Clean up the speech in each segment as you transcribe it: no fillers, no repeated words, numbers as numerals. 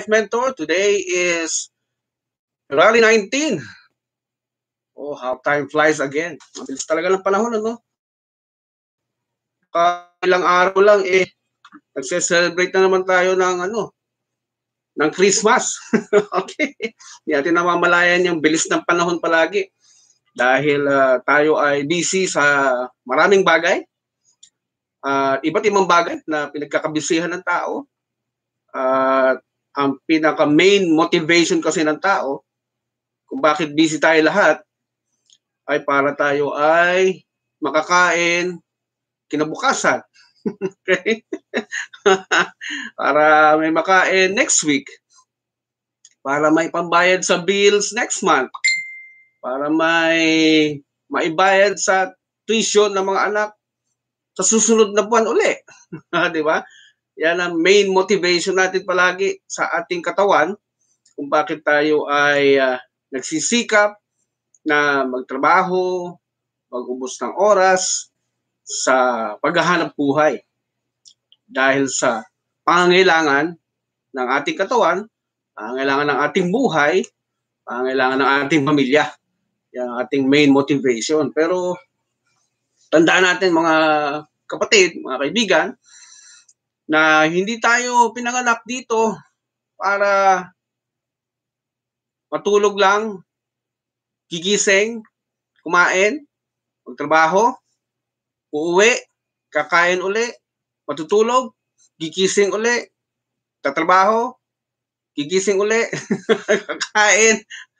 Mentor. Today is February 19. Oh, how time flies again. Mabilis talaga ng panahon, ano? Ilang araw lang, nagse-celebrate na naman tayo ng Christmas. Okay? Hindi natin namamalayan yung bilis ng panahon palagi. Dahil tayo ay busy sa maraming bagay. Iba't ibang bagay na pinagkakabisihan ng tao. Ang pinaka-main motivation kasi ng tao kung bakit busy tayo lahat ay para tayo ay makakain kinabukasan. Okay? Para may makain next week. Para may pambayad sa bills next month. Para may maibayad sa tuition ng mga anak sa susunod na buwan uli. Di ba? Yan ang main motivation natin palagi sa ating katawan kung bakit tayo ay nagsisikap na magtrabaho, mag-ubos ng oras sa paghahanap buhay. Dahil sa pangangailangan ng ating katawan, pangangailangan ng ating buhay, pangangailangan ng ating pamilya. Yan ang ating main motivation. Pero tandaan natin mga kapatid, mga kaibigan, na hindi tayo pinanganak dito para matulog lang, gigising, kumain, magtrabaho, uuwi, kakain uli, matutulog, gigising uli, tatrabaho, gigising uli, kakain.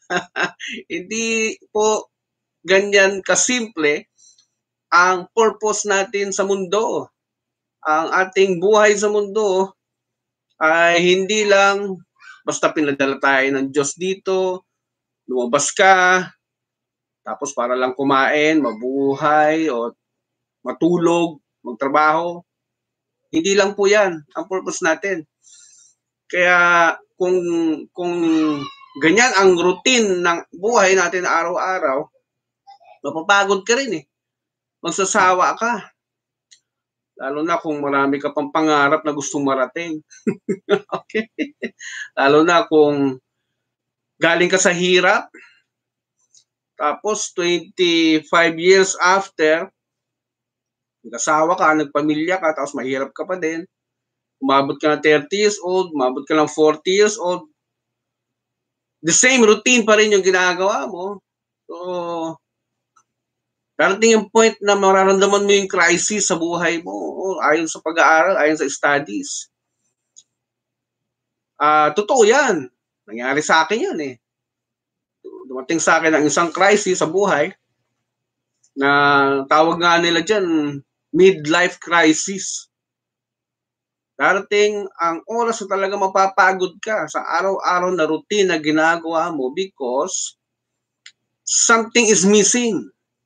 Hindi po ganyan kasimple ang purpose natin sa mundo. Ang ating buhay sa mundo ay hindi lang basta pinadala tayo ng Diyos dito, lumabas ka, tapos para lang kumain, mabuhay, o matulog, magtrabaho. Hindi lang po yan ang purpose natin. Kaya kung ganyan ang routine ng buhay natin araw-araw, mapapagod ka rin eh. Magsasawa ka. Lalo na kung marami ka pang pangarap na gustong marating. Okay? Lalo na kung galing ka sa hirap, tapos 25 years after, nag-asawa ka, nagpamilya ka, tapos mahirap ka pa din. Umabot ka ng 30 years old, umabot ka ng 40 years old, the same routine pa rin yung ginagawa mo. So, darating yung point na mararamdaman mo yung crisis sa buhay mo, ayon sa pag-aaral, ayon sa studies. Totoo yan. Nangyari sa akin yan eh. Dumating sa akin ang isang crisis sa buhay na tawag nga nila dyan, midlife crisis. Darating ang oras na talaga mapapagod ka sa araw-araw na routine na ginagawa mo because something is missing.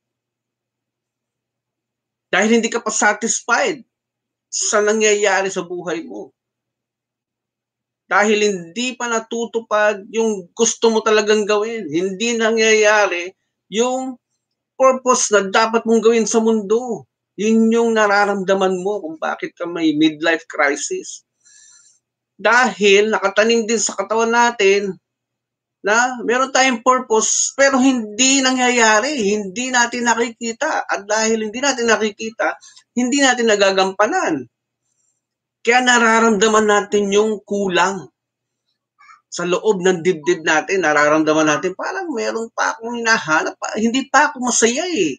Dahil hindi ka pa satisfied sa nangyayari sa buhay mo. Dahil hindi pa natutupad yung gusto mo talagang gawin. Hindi nangyayari yung purpose na dapat mong gawin sa mundo. Yun yung nararamdaman mo kung bakit ka may midlife crisis. Dahil nakatanim din sa katawan natin na meron tayong purpose pero hindi nangyayari, hindi natin nakikita. At dahil hindi natin nakikita, hindi natin nagagampanan. Kaya nararamdaman natin yung kulang. Sa loob ng dibdib natin, nararamdaman natin parang meron pa akong hinahanap, hindi pa ako masaya eh.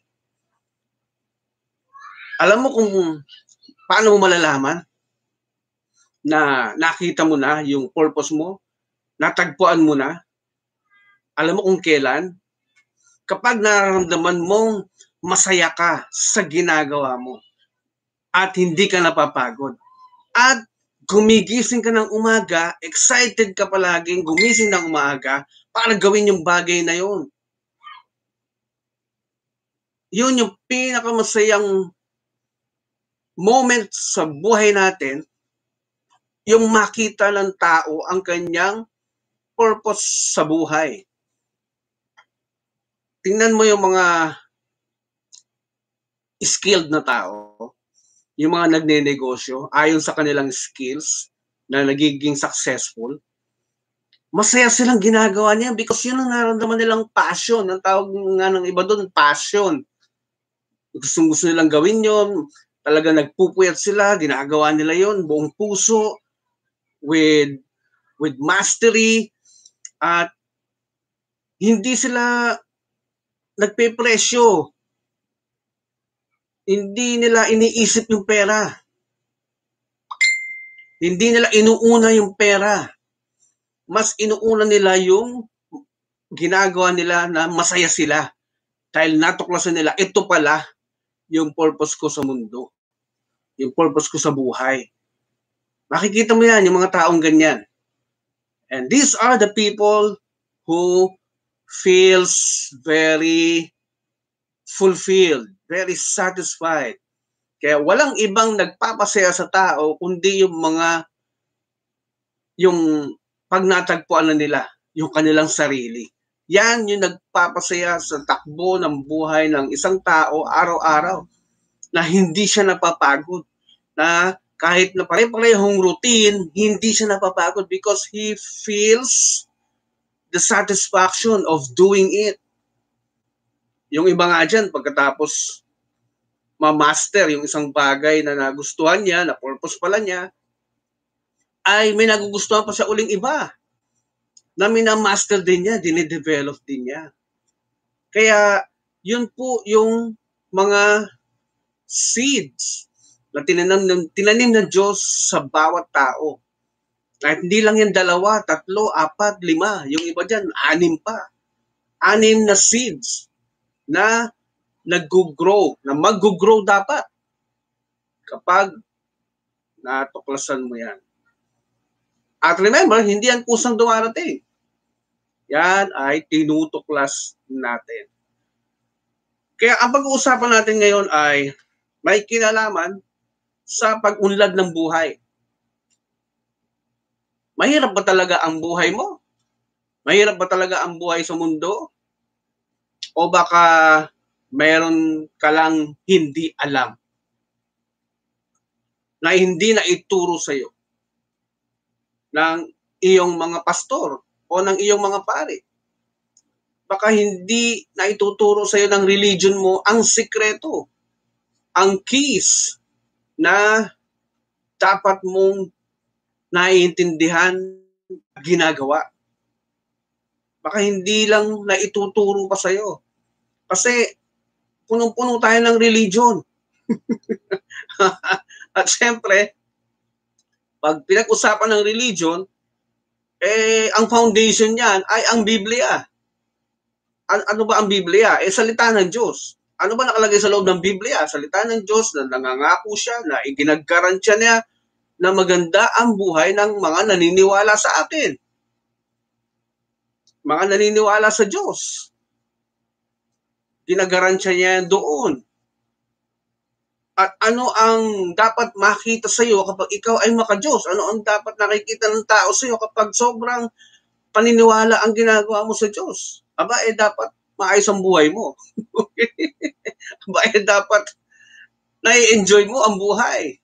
Alam mo kung paano mo malalaman na nakita mo na yung purpose mo, natagpuan mo na? Alam mo kung kailan? Kapag nararamdaman mong masaya ka sa ginagawa mo at hindi ka napapagod. At gumigising ka ng umaga, excited ka palaging gumising ng umaga para gawin yung bagay na yun. Yun yung pinakamasayang moment sa buhay natin, yung makita ng tao ang kanyang purpose sa buhay. Tingnan mo yung mga skilled na tao, yung mga nagnenegosyo, ayon sa kanilang skills na nagiging successful. masaya silang ginagawa niya because yun ang nararamdaman nilang passion. Ang tawag nga ng iba doon, passion. Gusto nilang gawin yon, talaga nagpupuyat sila, ginagawa nila yon buong puso, with mastery, at hindi sila nagpe-presyo. Hindi nila iniisip yung pera. Hindi nila inuuna yung pera. Mas inuuna nila yung ginagawa nila na masaya sila. Dahil natuklasan nila, ito pala yung purpose ko sa mundo. Yung purpose ko sa buhay. Makikita mo yan, yung mga taong ganyan. And these are the people who feels very fulfilled, very satisfied. Kaya walang ibang nagpapasaya sa tao kundi yung pag natagpuan na nila yung kanilang sarili. Yan yung nagpapasaya sa takbo ng buhay ng isang tao araw-araw, na hindi siya napapagod, na kahit na pare-parehong routine, hindi siya napapagod because he feels the satisfaction of doing it. Yung iba nga dyan, pagkatapos ma-master yung isang bagay na nagustuhan niya, na purpose pala niya, ay may nagugustuhan pa sa uling iba na minamaster din niya, dinidevelop din niya. Kaya yun po yung mga seeds na tinanim ng Diyos sa bawat tao. Kahit hindi lang yan 2, 3, 4, 5, yung iba dyan, 6 pa. 6 na seeds na nag-grow, na mag-grow dapat kapag natuklasan mo yan. At remember, hindi yan kusang dumarating. Yan ay tinutuklas natin. Kaya ang pag-uusapan natin ngayon ay may kinalaman sa pag-unlad ng buhay. Mahirap ba talaga ang buhay mo? Mahirap ba talaga ang buhay sa mundo? O baka mayroon ka lang hindi alam, na hindi na ituro sa iyo ng iyong mga pastor o ng iyong mga pari. Baka hindi na ituturo sa iyo ng religion mo ang sikreto, ang keys na dapat mong naiintindihan, ginagawa. Baka hindi lang na ituturo pa sa iyo. Kasi punong-puno tayo ng religion. At syempre, pag pinag-usapan ng religion, ang foundation niyan ay ang Biblia. Ano ba ang Biblia? Salita ng Diyos. Ano ba nakalagay sa loob ng Biblia? Salita ng Diyos na nangangako siya, na iginag-garansya niya na maganda ang buhay ng mga naniniwala sa atin. Mga naniniwala sa Diyos. Ginagaransya niya doon. At ano ang dapat makita sa iyo kapag ikaw ay maka-Diyos? Ano ang dapat nakikita ng tao sa iyo kapag sobrang paniniwala ang ginagawa mo sa Diyos? Aba, dapat maayos ang buhay mo. Aba, dapat nai-enjoy mo ang buhay.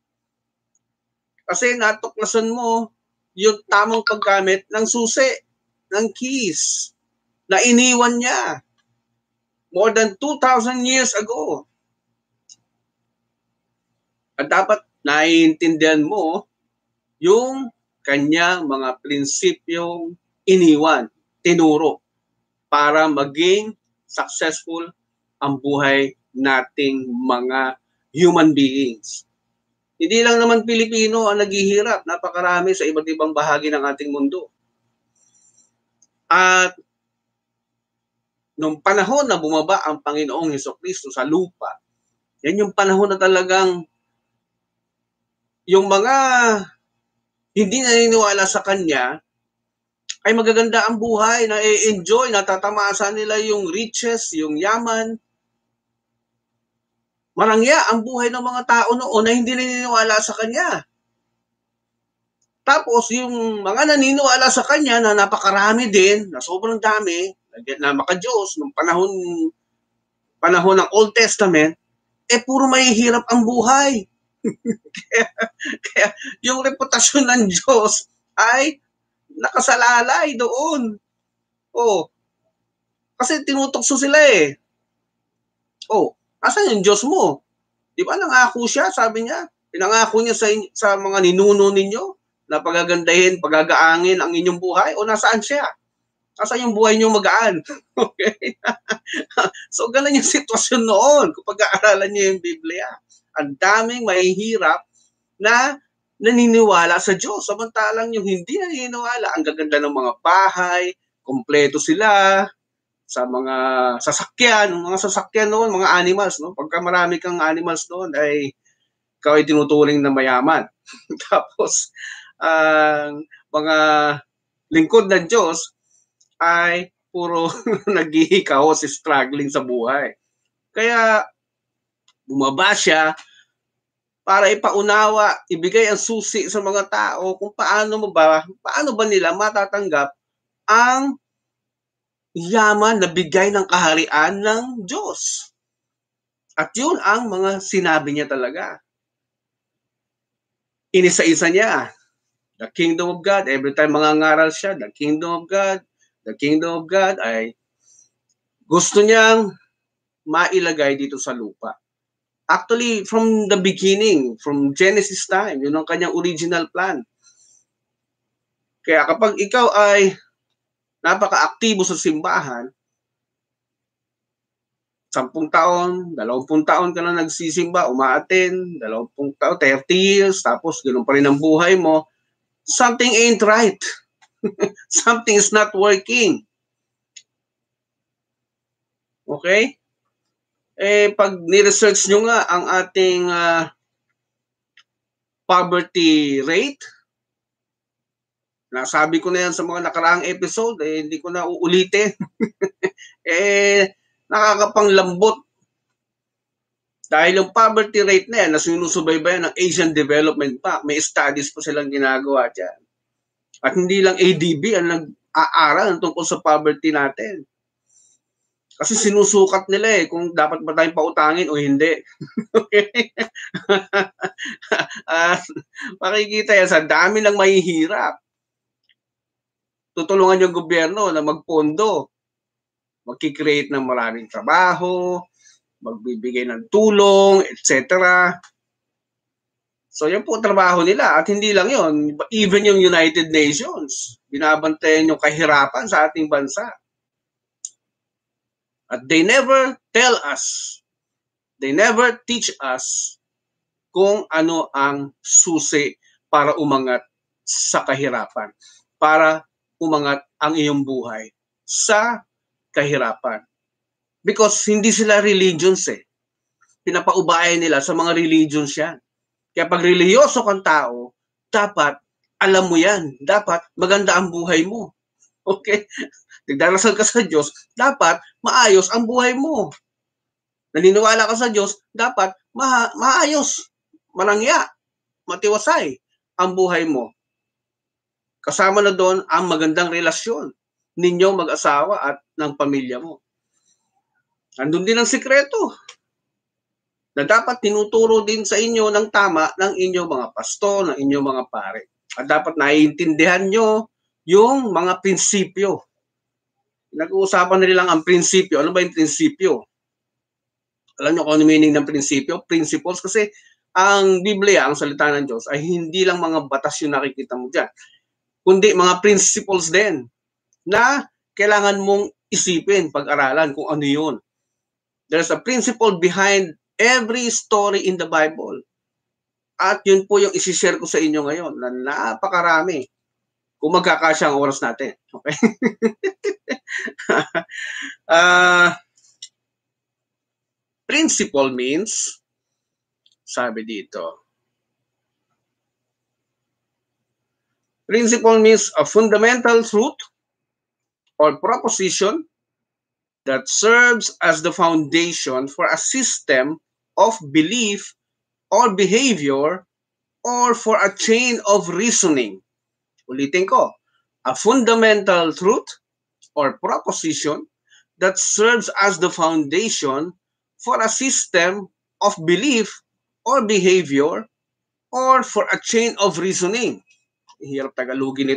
Kasi natuklasan mo yung tamang paggamit ng susi, ng keys, na iniwan niya more than 2,000 years ago. At dapat naiintindihan mo yung kanyang mga prinsipyong iniwan, tinuro, para maging successful ang buhay nating mga human beings. Hindi lang naman Pilipino ang naghihirap, napakarami sa iba't ibang bahagi ng ating mundo. At nung panahon na bumaba ang Panginoong Hesukristo sa lupa, yan yung panahon na talagang yung mga hindi naniniwala sa Kanya ay magaganda ang buhay, na enjoy, natatamasa nila yung riches, yung yaman. Marangya ang buhay ng mga tao noon na hindi naniniwala sa Kanya. Tapos yung mga naniniwala sa Kanya na napakarami din, na sobrang dami, na maka-Diyos, nung panahon ng Old Testament, puro mahihirap ang buhay. kaya yung reputasyon ng Diyos ay nakasalalay doon. Oh, kasi tinutokso sila eh. Oh, asan yung Diyos mo? Di ba nangako siya, sabi niya, pinangako niya sa mga ninuno ninyo na pagagandahin, pagagaangin ang inyong buhay, o nasaan siya? Nasaan yung buhay niyo magaan? Okay? So, ganun yung sitwasyon noon kung pag-aaralan niyo yung Biblia. Ang daming mahihirap na naniniwala sa Diyos. Samantalang yung hindi naniniwala, ang gaganda ng mga bahay, kompleto sila, sa mga sasakyan noon, mga animals, no? Pagka marami kang animals noon, ay ikaw ay tinuturing na mayaman. Tapos, ang mga lingkod ng Diyos ay puro naghihikaw, struggling sa buhay. Kaya, bumaba siya para ipaunawa, ibigay ang susi sa mga tao kung paano ba nila matatanggap ang yaman na bigay ng kaharian ng Diyos. At yun ang mga sinabi niya talaga. Inisa-isa niya. The kingdom of God, every time mangangaral siya, the kingdom of God ay gusto niyang mailagay dito sa lupa. Actually, from the beginning, from Genesis time, yun ang kanyang original plan. Kaya kapag ikaw ay napaka-aktibo sa simbahan, 10 taon, 20 taon ka na nagsisimba, umaattend, 20 taon, 30 years, tapos ganoon pa rin ang buhay mo, something ain't right. Something is not working. Okay? Pag ni-research nyo nga ang ating poverty rate, nasabi ko na yan sa mga nakaraang episode, hindi ko na uulitin. Nakakapanglambot. Dahil yung poverty rate na yan, na sinusubaybayan ng Asian Development Bank, may studies po silang ginagawa dyan. At hindi lang ADB ang nag-aaral tungkol sa poverty natin. Kasi sinusukat nila kung dapat ba tayong pautangin o hindi. Okay? Makikita yan sa dami ng mahihirap. Tutulungan yung gobyerno na magpondo. Magkikreate ng maraming trabaho, magbibigay ng tulong, etc. So, yan po ang trabaho nila. At hindi lang yon, even yung United Nations, binabantayan yung kahirapan sa ating bansa. At they never tell us, they never teach us kung ano ang susi para umangat sa kahirapan, para umangat ang iyong buhay sa kahirapan. Because hindi sila religions Pinapaubayan nila sa mga religions yan. Kaya pag reliyoso kang tao, dapat alam mo yan. Dapat maganda ang buhay mo. Okay? Nagdarasal ka sa Diyos, dapat maayos ang buhay mo. Naniniwala ka sa Diyos, dapat maayos, malangya, matiwasay ang buhay mo. Kasama na doon ang magandang relasyon ninyo mag-asawa at ng pamilya mo. Andun din ang sikreto na dapat tinuturo din sa inyo ng tama ng inyong mga pasto, ng inyong mga pare. At dapat naiintindihan nyo yung mga prinsipyo. Nag-uusapan na nilang ang prinsipyo. Ano ba yung prinsipyo? Alam nyo kung ano meaning ng prinsipyo? Principles. Kasi ang Biblia, ang salita ng Diyos, ay hindi lang mga batas yung nakikita mo dyan, kundi mga principles din na kailangan mong isipin, pag-aralan kung ano yun. There's a principle behind every story in the Bible. At yun po yung isi-share ko sa inyo ngayon na napakarami kung magkakasya ang oras natin. Okay? Principle means, sabi dito, principle means a fundamental truth or proposition that serves as the foundation for a system of belief or behavior or for a chain of reasoning. Ulitin ko, a fundamental truth or proposition that serves as the foundation for a system of belief or behavior or for a chain of reasoning. Hirap Tagalogin ito.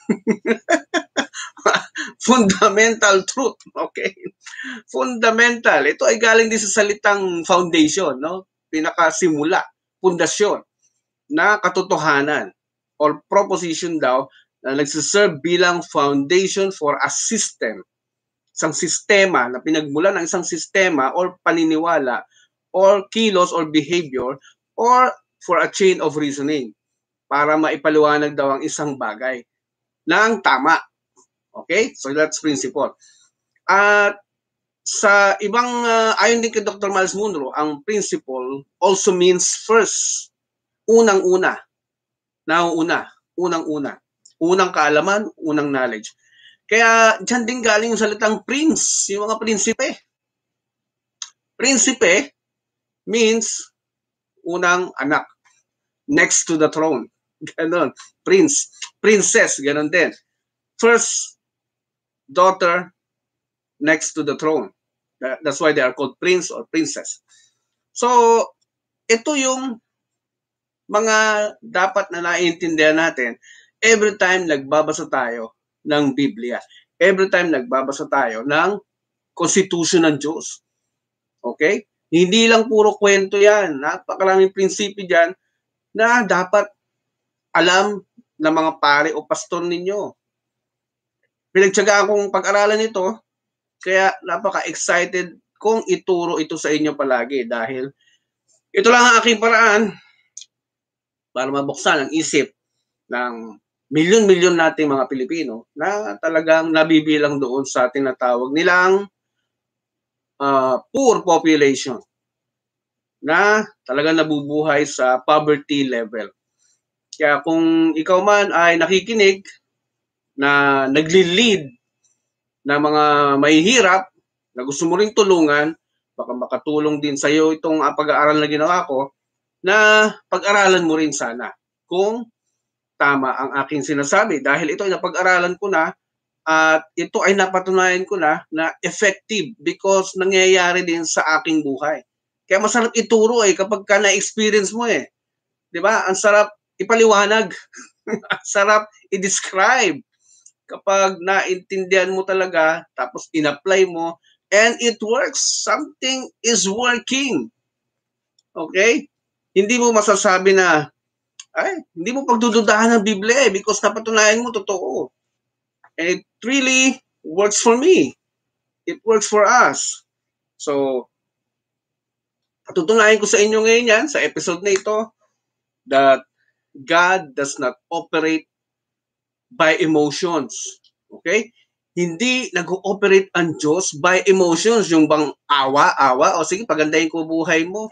Fundamental truth, okay? Fundamental. Ito ay galing din sa salitang foundation, no? Pinakasimula, pundasyon na katotohanan or proposition daw na nagsiserve bilang foundation for a system, isang sistema na pinagmula ng isang sistema or paniniwala or kilos or behavior or for a chain of reasoning para maipaliwanag daw ang isang bagay na ang tama. Okay? So that's principle. At sa ibang, ayon din kay Dr. Miles Munro, ang principle also means first, unang-una, nauuna, unang-una, unang kaalaman, unang knowledge. Kaya dyan din galing yung salitang prince, yung mga prinsipe. Prinsipe means unang anak, next to the throne. Ganon. Prince, princess, ganon din. First daughter, next to the throne. That's why they are called prince or princess. So, ito yung mga dapat na naiintindihan natin every time nagbabasa tayo ng Biblia. Every time nagbabasa tayo ng Constitution ng Diyos. Okay? Hindi lang puro kwento yan. Napakaraming prinsipyo dyan na dapat alam ng mga pare o pastor ninyo. Pinagtyagaan kong pag-aralan ito, kaya napaka-excited kung ituro ito sa inyo palagi dahil ito lang ang aking paraan para mabuksan ang isip ng milyon-milyon nating mga Pilipino na talagang nabibilang doon sa tinatawag nilang poor population na talagang nabubuhay sa poverty level. Kaya kung ikaw man ay nakikinig na nagli-lead na mga mahihirap na gusto mo ring tulungan, baka makatulong din sa iyo itong pag-aaral na ginawa ko, na pag-aralan mo rin sana kung tama ang aking sinasabi. Dahil ito ay napag-aralan ko na at ito ay napatunayan ko na effective because nangyayari din sa aking buhay. Kaya masarap ituro kapag ka na-experience mo 'Di ba? Ang sarap ipaliwanag. Ang sarap i-describe kapag naintindihan mo talaga tapos in-apply mo and it works. Something is working. Okay? Hindi mo masasabi na hindi mo pagdududahan ng Biblia because napatunayan mo totoo. And it really works for me. It works for us. So, patutunayan ko sa inyo ngayon yan, sa episode na ito, that God does not operate by emotions. Okay? Hindi nag-ooperate ang Diyos by emotions. Yung bang awa, o sige, pagandahin ko buhay mo.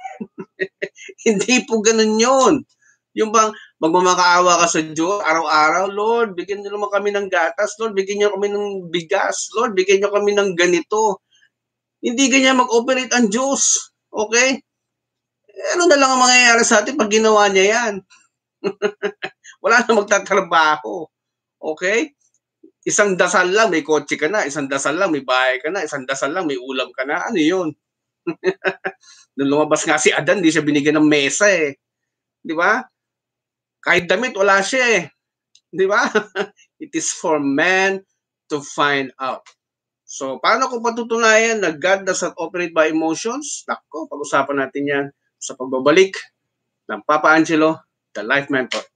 Hindi po ganun yun. Yung bang magmamakaawa ka sa Diyos araw-araw, Lord, bigyan niyo naman kami ng gatas, Lord, bigyan niyo kami ng bigas, Lord, bigyan niyo kami ng ganito. Hindi ganyan mag-operate ang Diyos. Okay? Ano na lang ang mangyayari sa atin pag ginawa niya yan? Wala na magtatrabaho. Okay? Isang dasal lang, may kotse ka na. Isang dasal lang, may bahay ka na. Isang dasal lang, may ulam ka na. Ano yun? Nung lumabas nga si Adan, di siya binigyan ng mesa Di ba? Kahit damit, wala siya Di ba? It is for man to find out. So, paano ko patutunayan na God does not operate by emotions? Nako, pag-usapan natin yan sa pagbabalik ng Papa Angelo, the Life Mentor.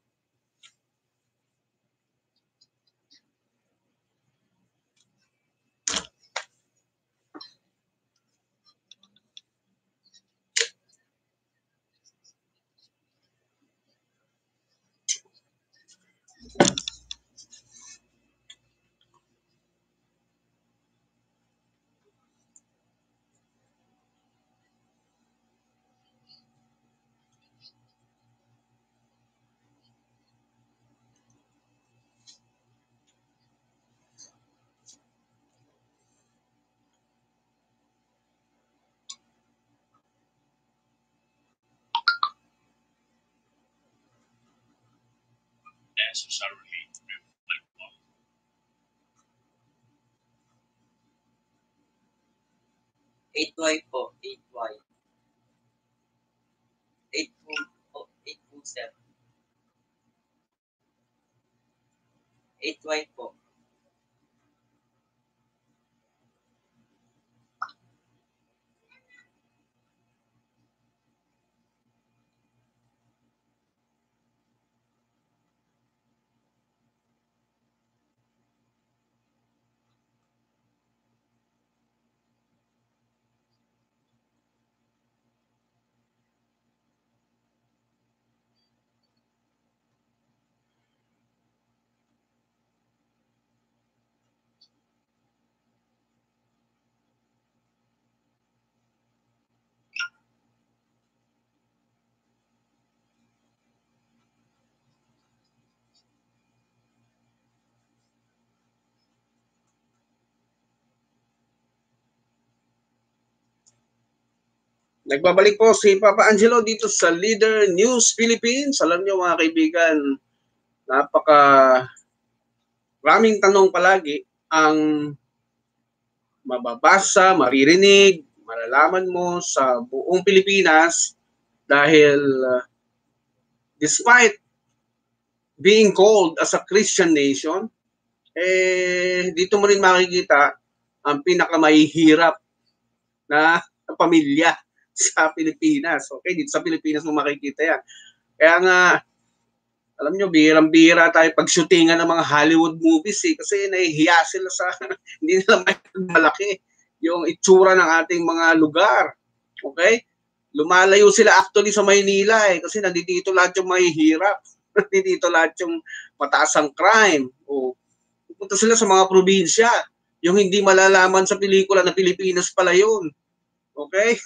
necessarily reflect on. 8Y po, 8Y. 8 po, 8 po 7. 8Y po. Nagbabalik po si Papa Angelo dito sa Leader News Philippines. Alam niyo mga kaibigan, napaka maraming tanong palagi ang mababasa, maririnig, malalaman mo sa buong Pilipinas dahil despite being called as a Christian nation, dito mo rin makikita ang pinakamahihirap na pamilya sa Pilipinas. Okay, dito sa Pilipinas mo makikita yan. Kaya nga, alam nyo, bihirang-bihira tayo pag-shootingan ng mga Hollywood movies kasi nahihiya sila sa hindi nila malaki yung itsura ng ating mga lugar. Okay? Lumalayo sila actually sa Maynila kasi nandito lahat yung mahihirap. Nandito lahat yung mataas ang crime. O, pupunta sila sa mga probinsya. Yung hindi malalaman sa pelikula na Pilipinas pala yun. Okay?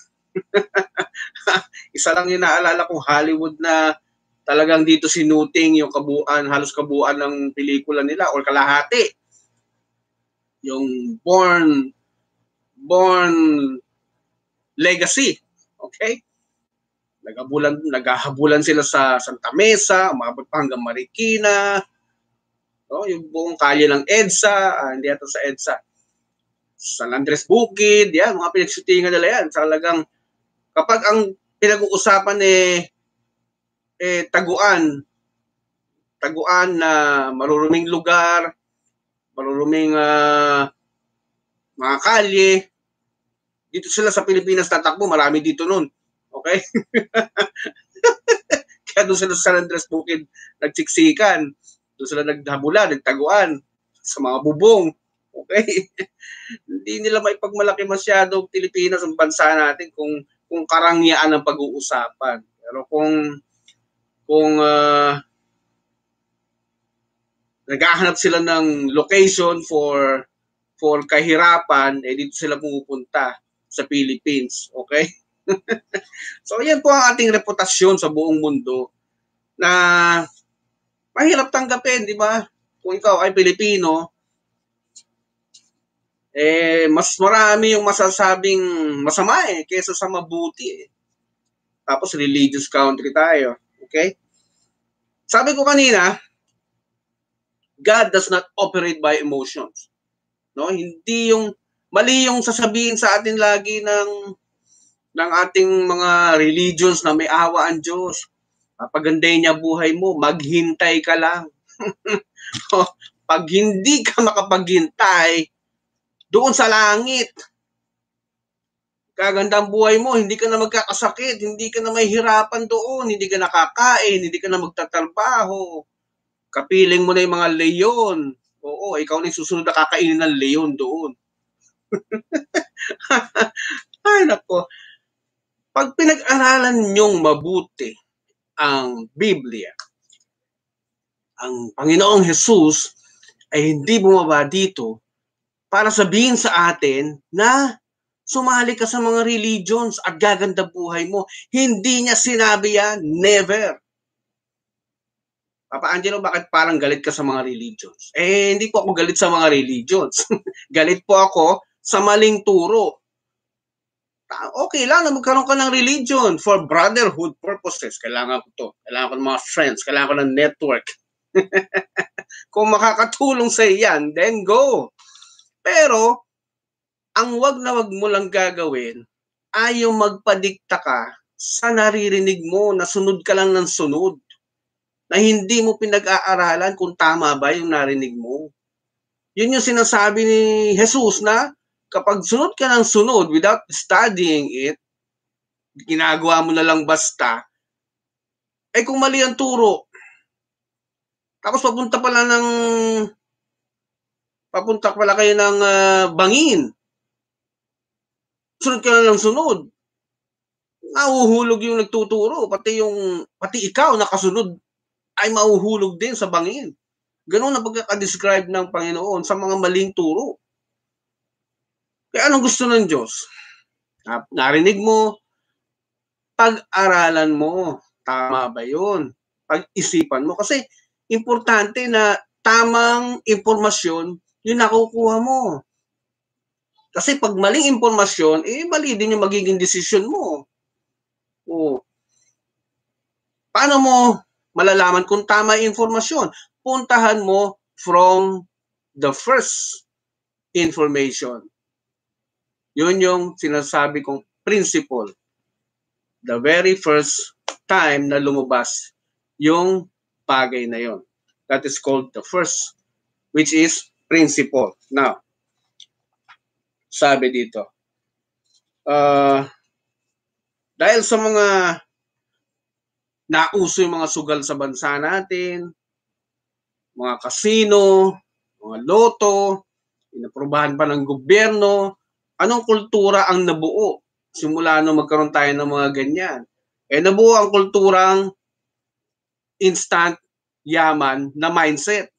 Isa lang yung naalala kong Hollywood na talagang dito sinuting yung kabuuan, halos kabuuan ng pelikula nila or kalahati. Yung Born Legacy. Okay? Naghahabulan sila sa Santa Mesa, umabot pa hanggang Marikina. Yung buong kalye ng EDSA, hindi ata sa EDSA. San Andres Bukid, yan, mga pinagsutingan nila yan. Talagang kapag ang pinag-uusapan taguan na maruruming lugar, maruruming mga kalye, dito sila sa Pilipinas tatakbo, marami dito nun. Okay? Kaya doon sila sa San Andres Bukid nagsiksikan, doon sila naghabulan, nagtaguan sa mga bubong. Okay? Hindi nila maipagmalaki masyado Pilipinas ang bansa natin kung karangyaan ang pag-uusapan. Pero kung naghahanap sila ng location for kahirapan, dito sila pumupunta sa Philippines. Okay? So, yan po ang ating reputasyon sa buong mundo na mahirap tanggapin, di ba? Kung ikaw ay Pilipino, mas marami yung masasabing masama kaysa sa mabuti. Tapos religious country tayo. Okay? Sabi ko kanina, God does not operate by emotions. No? Hindi yung mali yung sasabihin sa atin lagi ng ating mga religions na may awa ang Diyos. Papagandahin niya buhay mo, maghintay ka lang. Pag hindi ka makapaghintay, doon sa langit, kaganda ang buhay mo, hindi ka na magkakasakit, hindi ka na mahihirapan doon, hindi ka nakakain, hindi ka na magtatrabaho. Kapiling mo na yung mga leyon. Oo, ikaw na yung susunod na kakainin ng leyon doon. Ay, nako. Pag pinag-aralan nyong mabuti ang Biblia, ang Panginoong Jesus ay hindi bumaba dito para sabihin sa atin na sumali ka sa mga religions at gaganda buhay mo. Hindi niya sinabi yan. Never. Papa Angelo, bakit parang galit ka sa mga religions? Hindi po ako galit sa mga religions. Galit po ako sa maling turo. Okay lang na magkaroon ka ng religion for brotherhood purposes. Kailangan ko to. Kailangan ko ng mga friends. Kailangan ko ng network. Kung makakatulong sa iyan, then go. Pero, ang wag na wag mo lang gagawin ay yung magpadikta ka sa naririnig mo na sunod ka lang ng sunod. na hindi mo pinag-aaralan kung tama ba yung narinig mo. Yun yung sinasabi ni Jesus na kapag sunod ka ng sunod without studying it, ginagawa mo na lang basta, eh kung mali ang turo, tapos papunta pala kayo ng bangin, sunod ka na lang sunod, nauhulog yung nagtuturo, pati ikaw nakasunod ay mauhulog din sa bangin. Ganun ang pagkakadescribe ng Panginoon sa mga maling turo. Kaya anong gusto ng Diyos? Narinig mo, pag-aralan mo. Tama ba yun? Pag-isipan mo. Kasi importante na tamang impormasyon yung nakukuha mo. Kasi pag maling impormasyon, mali din yung magiging desisyon mo. Paano mo malalaman kung tama yung informasyon? Puntahan mo from the first information. Yun yung sinasabi kong principle. The very first time na lumabas yung bagay na yon. That is called the first, which is principle. Now, sabi dito, dahil sa mga nauso yung mga sugal sa bansa natin, mga kasino, mga loto, inaprobahan pa ng gobyerno, anong kultura ang nabuo? Simula nung magkaroon tayo ng mga ganyan. Nabuo ang kulturang instant yaman na mindset.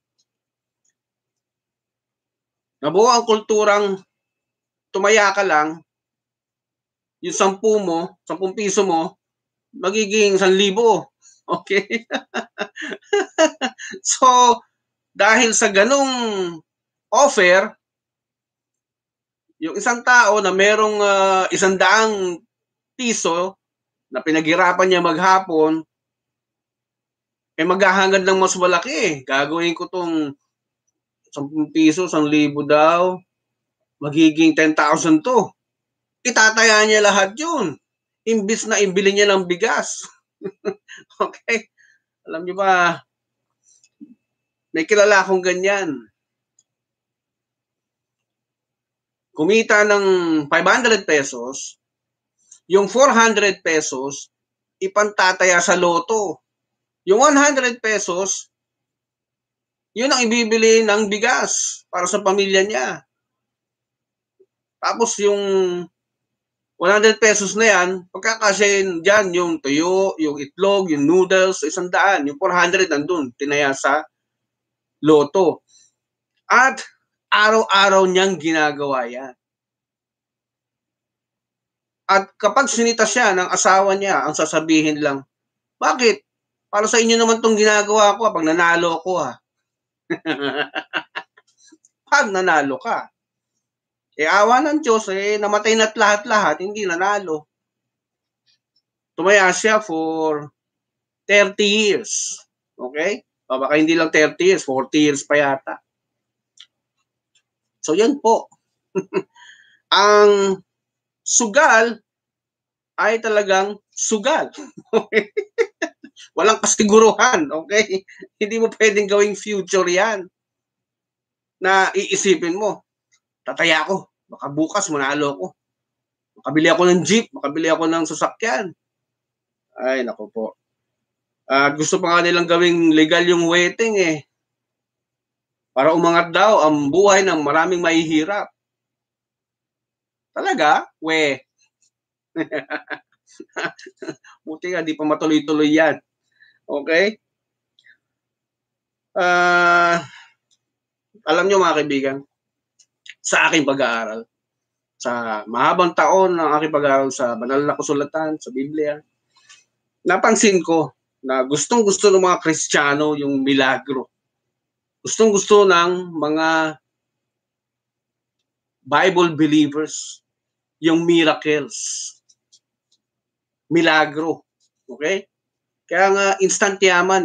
Nabuo ang kulturang tumaya ka lang, yung 10 piso mo, magiging 1,000. Okay? So, dahil sa ganung offer, yung isang tao na merong 100 piso na pinaghirapan niya maghapon, maghahangad ng mas malaki. Gagawin ko tong 10 piso, 1,000 daw, magiging 10,000 to. Itataya niya lahat yun. Imbis na ibili niya ng bigas. Okay? Alam niyo ba, may kilala akong ganyan. Kumita ng 500 pesos, yung 400 pesos, ipantataya sa loto. Yung 100 pesos, yun ang ibibili ng bigas para sa pamilya niya. Tapos yung 100 pesos na yan, pagkakasyahin dyan yung tuyo, yung itlog, yung noodles, 100. Yung 400 nandun, tinaya sa loto. At araw-araw niyang ginagawa yan. At kapag sinita siya ng asawa niya, ang sasabihin lang, bakit? Para sa inyo naman tong ginagawa ko pag nanalo ko ha. Pag nanalo ka. Awa ng Diyos, namatay na't lahat-lahat, hindi nanalo. Tumaya siya for 30 years. Okay? Baka hindi lang 30 years, 40 years pa yata. So yan po. Ang sugal ay talagang sugal. Okay? Walang kasiguruhan. Okay? Hindi mo pwedeng gawing future yan. Na iisipin mo, tataya ko. Baka bukas manalo ko. Makabili ako ng jeep, makabili ako ng sasakyan. Ay, naku po. Gusto pa nga nilang gawing legal yung wedding para umangat daw ang buhay ng maraming mahihirap. Talaga? Buti nga, di pa matuloy-tuloy yan. Okay? Alam nyo mga kaibigan, sa aking pag-aaral, sa mahabang taon ng aking pag-aaral sa banal na kasulatan, sa Biblia, napansin ko na gustong-gusto ng mga Kristiyano yung milagro. Gustong-gusto ng mga Bible believers yung miracles. Milagro. Okay? Kaya nga instant yaman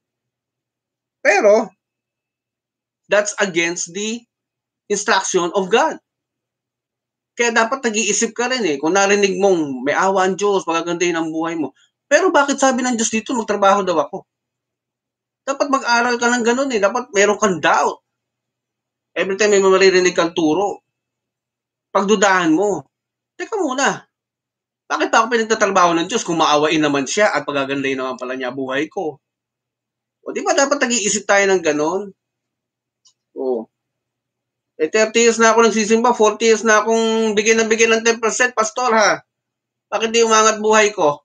Pero, that's against the instruction of God. Kaya dapat nag-iisip ka rin kung narinig mong may awa ang Diyos, magagandahin ang buhay mo. Pero bakit sabi ng Diyos dito, magtrabaho daw ako? Dapat mag-aral ka ng ganun eh. Dapat meron kang doubt. Every time may maririnig kang turo, pagdudahan mo, teka muna, bakit ako pinagtatrabaho ng Diyos kung maawain naman siya at pagagandahin naman pala niya buhay ko? O di ba dapat nag-iisip tayo ng ganun? O, 30 years na ako nagsisimba, 40 years na akong bigyan ng 10%, pastor ha. Bakit di umangat buhay ko?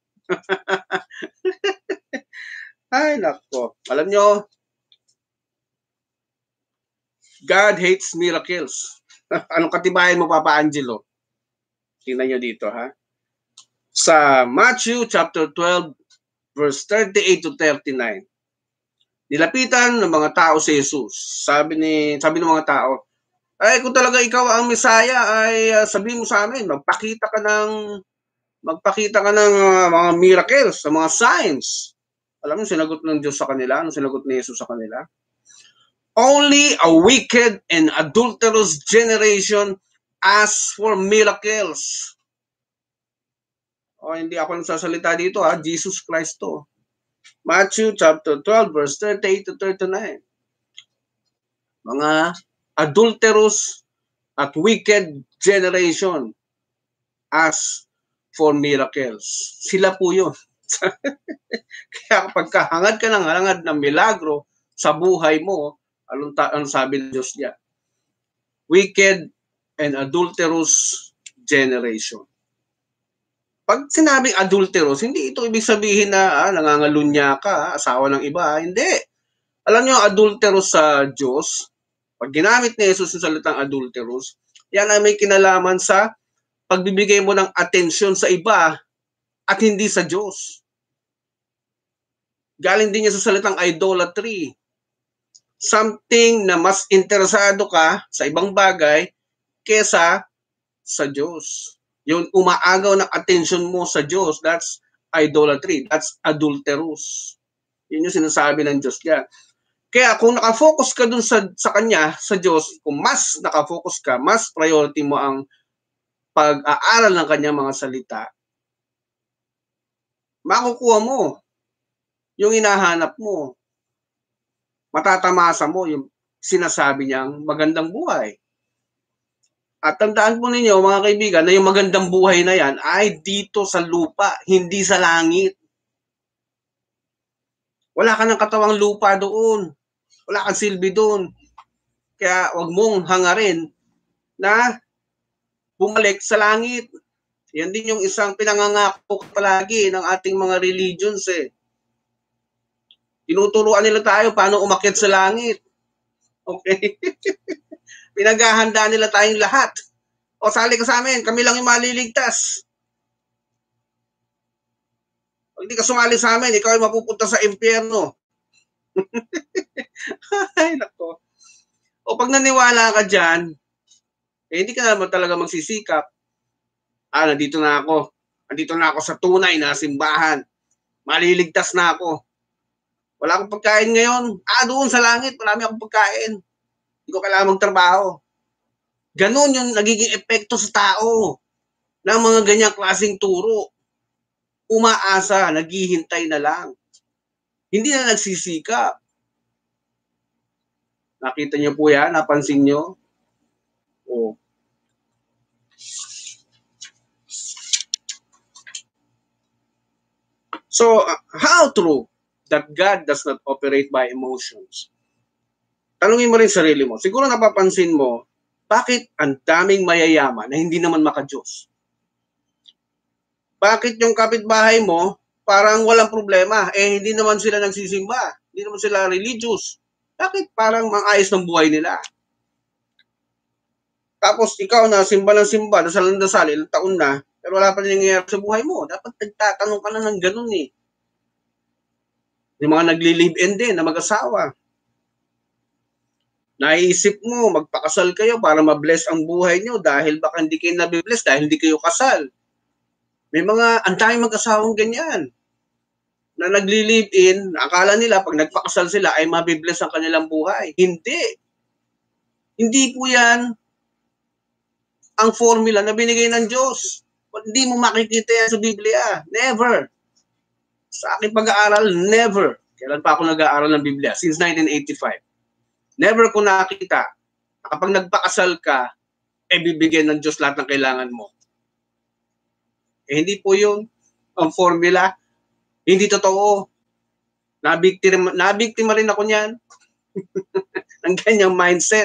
Ay, nako. Alam nyo, God hates miracles. Anong katibayan mo, Papa Angelo? Tingnan nyo dito, ha? Sa Matthew chapter 12, verse 38 to 39. Nilapitan ng mga tao si Jesus. Sabi ng mga tao, ay kung talaga ikaw ang Mesaya, ay sabihin mo sa amin, magpakita ka ng mga miracles, sa mga signs. Alam mo, sinagot ng Diyos sa kanila, ano sinagot ni Jesus sa kanila? Only a wicked and adulterous generation asks for miracles. O, hindi ako nagsasalita dito ha, Jesus Christ to. Matthew chapter 12, verse 38 to 39. Mga adulterous at wicked generation asks for miracles. Sila po yun. Kaya kapag hangad ka ng hangad ng milagro sa buhay mo, anong sabi ng Diyos niya? Wicked and adulterous generation. Pag sinabing adulterous, hindi ito ibig sabihin na nangangalunya ka, asawa ng iba. Hindi. Alam niyo, adulterous sa Diyos, pag ginamit ni Jesus yung salitang adulterous, yan ay may kinalaman sa pagbibigay mo ng atensyon sa iba at hindi sa Diyos. Galing din niya sa salitang idolatry. Something na mas interesado ka sa ibang bagay kesa sa Diyos. Yung umaagaw ng attention mo sa Diyos, that's idolatry. That's adulterous. Yun yung sinasabi ng Diyos niya. Kaya kung nakafocus ka dun sa Kanya, sa Diyos, kung mas nakafocus ka, mas priority mo ang pag-aaral ng Kanyang mga salita, makukuha mo yung hinahanap mo. Matatamasa mo yung sinasabi niyang magandang buhay. At tandaan po ninyo, mga kaibigan, na yung magandang buhay na yan ay dito sa lupa, hindi sa langit. Wala ka ng katawang lupa doon. Wala kang silbi doon. Kaya wag mong hangarin na bumalik sa langit. Yan din yung isang pinangangako palagi ng ating mga religions eh. Tinuturuan nila tayo paano umakyat sa langit. Okay? Pinaghahandaan nila tayong lahat. O sali ka sa amin, kami lang yung maliligtas. Pag hindi ka sumali sa amin, ikaw ay mapupunta sa impyerno. Ay, nako. O pag naniwala ka dyan, hindi ka naman talaga magsisikap. Nandito na ako. Nandito na ako sa tunay na simbahan. Maliligtas na ako. Wala akong pagkain ngayon. Doon sa langit, marami akong pagkain. Hindi ko kailangan magtrabaho. Ganon yung nagiging epekto sa tao ng mga ganyang klaseng turo. Umaasa, naghihintay na lang. Hindi na nagsisikap. Nakita niyo po yan? Napansin niyo? O. So, how true that God does not operate by emotions? Tanungin mo rin sarili mo. Siguro napapansin mo, bakit ang daming mayayaman na hindi naman maka-Diyos? Bakit yung kapitbahay mo, parang walang problema? Hindi naman sila nagsisimba. Hindi naman sila religious. Bakit parang maayos ng buhay nila? Tapos ikaw na simba ng simba, dasal ng dasal, ilang taon na, pero wala pa rin nangyayari sa buhay mo. Dapat nagtatanong ka na ng ganun eh. Yung mga nagli-live-in din na mag-asawa. Naisip mo, magpakasal kayo para ma-bless ang buhay nyo dahil baka hindi kayo nabibless dahil hindi kayo kasal. May mga, ang daming mag-asawang ganyan na nagli-live-in, akala nila pag nagpakasal sila ay mabibless ang kanilang buhay. Hindi. Hindi po yan ang formula na binigay ng Diyos. Hindi mo makikita yan sa Biblia. Never. Sa aking pag-aaral, never. Kailan pa ako nag-aaral ng Biblia? Since 1985. Never ko nakita, kapag nagpakasal ka, bibigyan ng Diyos lahat ng kailangan mo. Hindi po yun ang formula. Hindi totoo. Nabiktima rin ako niyan. Ang ganyang mindset.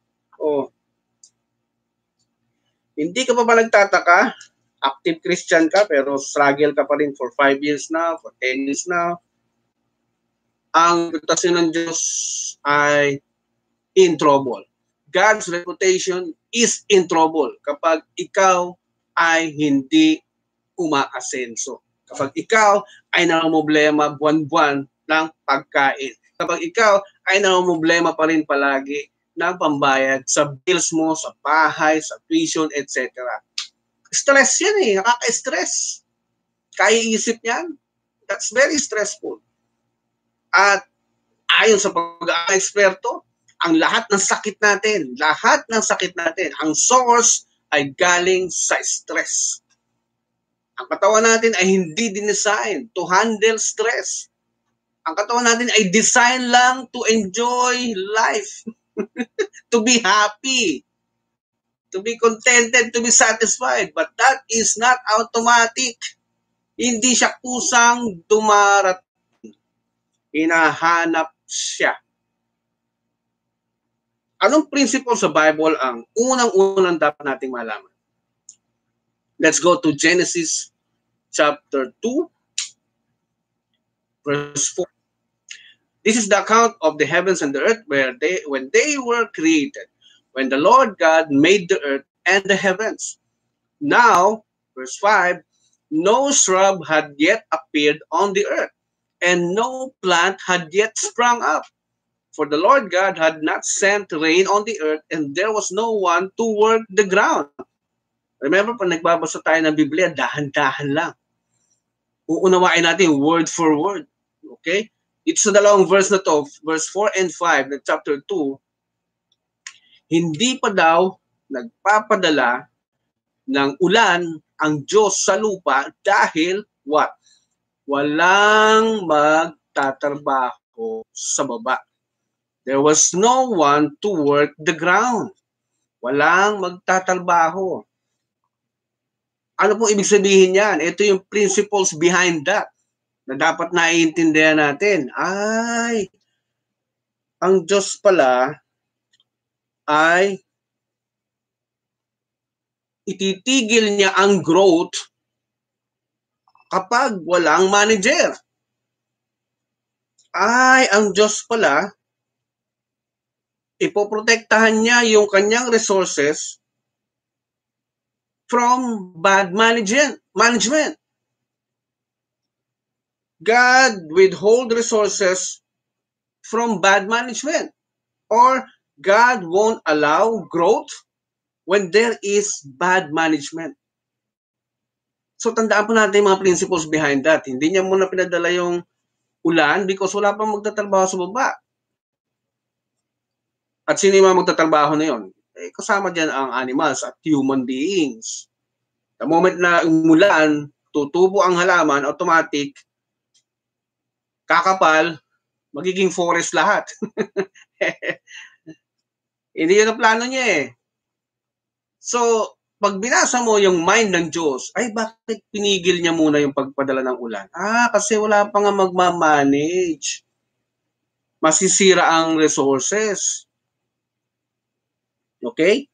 Hindi ka pa ba nagtataka? Active Christian ka, pero struggle ka pa rin for 5 years now, for 10 years now. Ang reputasyon ng Diyos ay in trouble. God's reputation is in trouble kapag ikaw ay hindi umaasenso. Kapag ikaw ay namumblema buwan-buwan ng pagkain. Kapag ikaw ay namumblema pa rin palagi ng pambayad sa bills mo, sa bahay, sa tuition, etc. Stress yan eh. Nakaka-stress. Kaiisip yan. That's very stressful. At ayon sa pag-eksperto, ang lahat ng sakit natin, ang source ay galing sa stress. Ang katawan natin ay hindi dinesign to handle stress. Ang katawan natin ay design lang to enjoy life. To be happy. To be contented, to be satisfied. But that is not automatic. Hindi siya kusang dumarating. Hinahanap siya. Anong principle sa Bible ang unang-unang dapat nating malaman? Let's go to Genesis chapter 2, verse 4. This is the account of the heavens and the earth when they were created, when the Lord God made the earth and the heavens. Now, verse 5, no shrub had yet appeared on the earth, and no plant had yet sprung up. For the Lord God had not sent rain on the earth, and there was no one to work the ground. Remember, pag nagbabasa tayo ng Biblia, dahan-dahan lang. Uunawain natin word for word. Okay? It's sa dalawang verse na to, verse 4 and 5 ng chapter 2, hindi pa daw nagpapadala ng ulan ang Diyos sa lupa dahil what? Walang magtatrabaho sa baba. There was no one to work the ground. Walang magtatrabaho. Ano pong ibig sabihin yan? Ito yung principles behind that na dapat naiintindihan natin. Ay, ang Diyos pala ay ititigil niya ang growth kapag walang manager. Ay, ang Diyos pala, ipoprotektahan niya yung kanyang resources from bad management. God withhold resources from bad management, or God won't allow growth when there is bad management. So tandaan po natin yung mga principles behind that. Hindi niya muna pinadala yung ulan because wala pang magtatrabaho sa baba. At sino yung mga magtatrabaho na yun? Kasama dyan ang animals at human beings. The moment na umulan, tutubo ang halaman, automatic, kakapal, magiging forest lahat. Hindi yun ang plano niya eh. So, pag binasa mo yung mind ng Diyos, ay bakit pinigil niya muna yung pagpadala ng ulan? Kasi wala pa nga magmamanage. Masisira ang resources. Okay?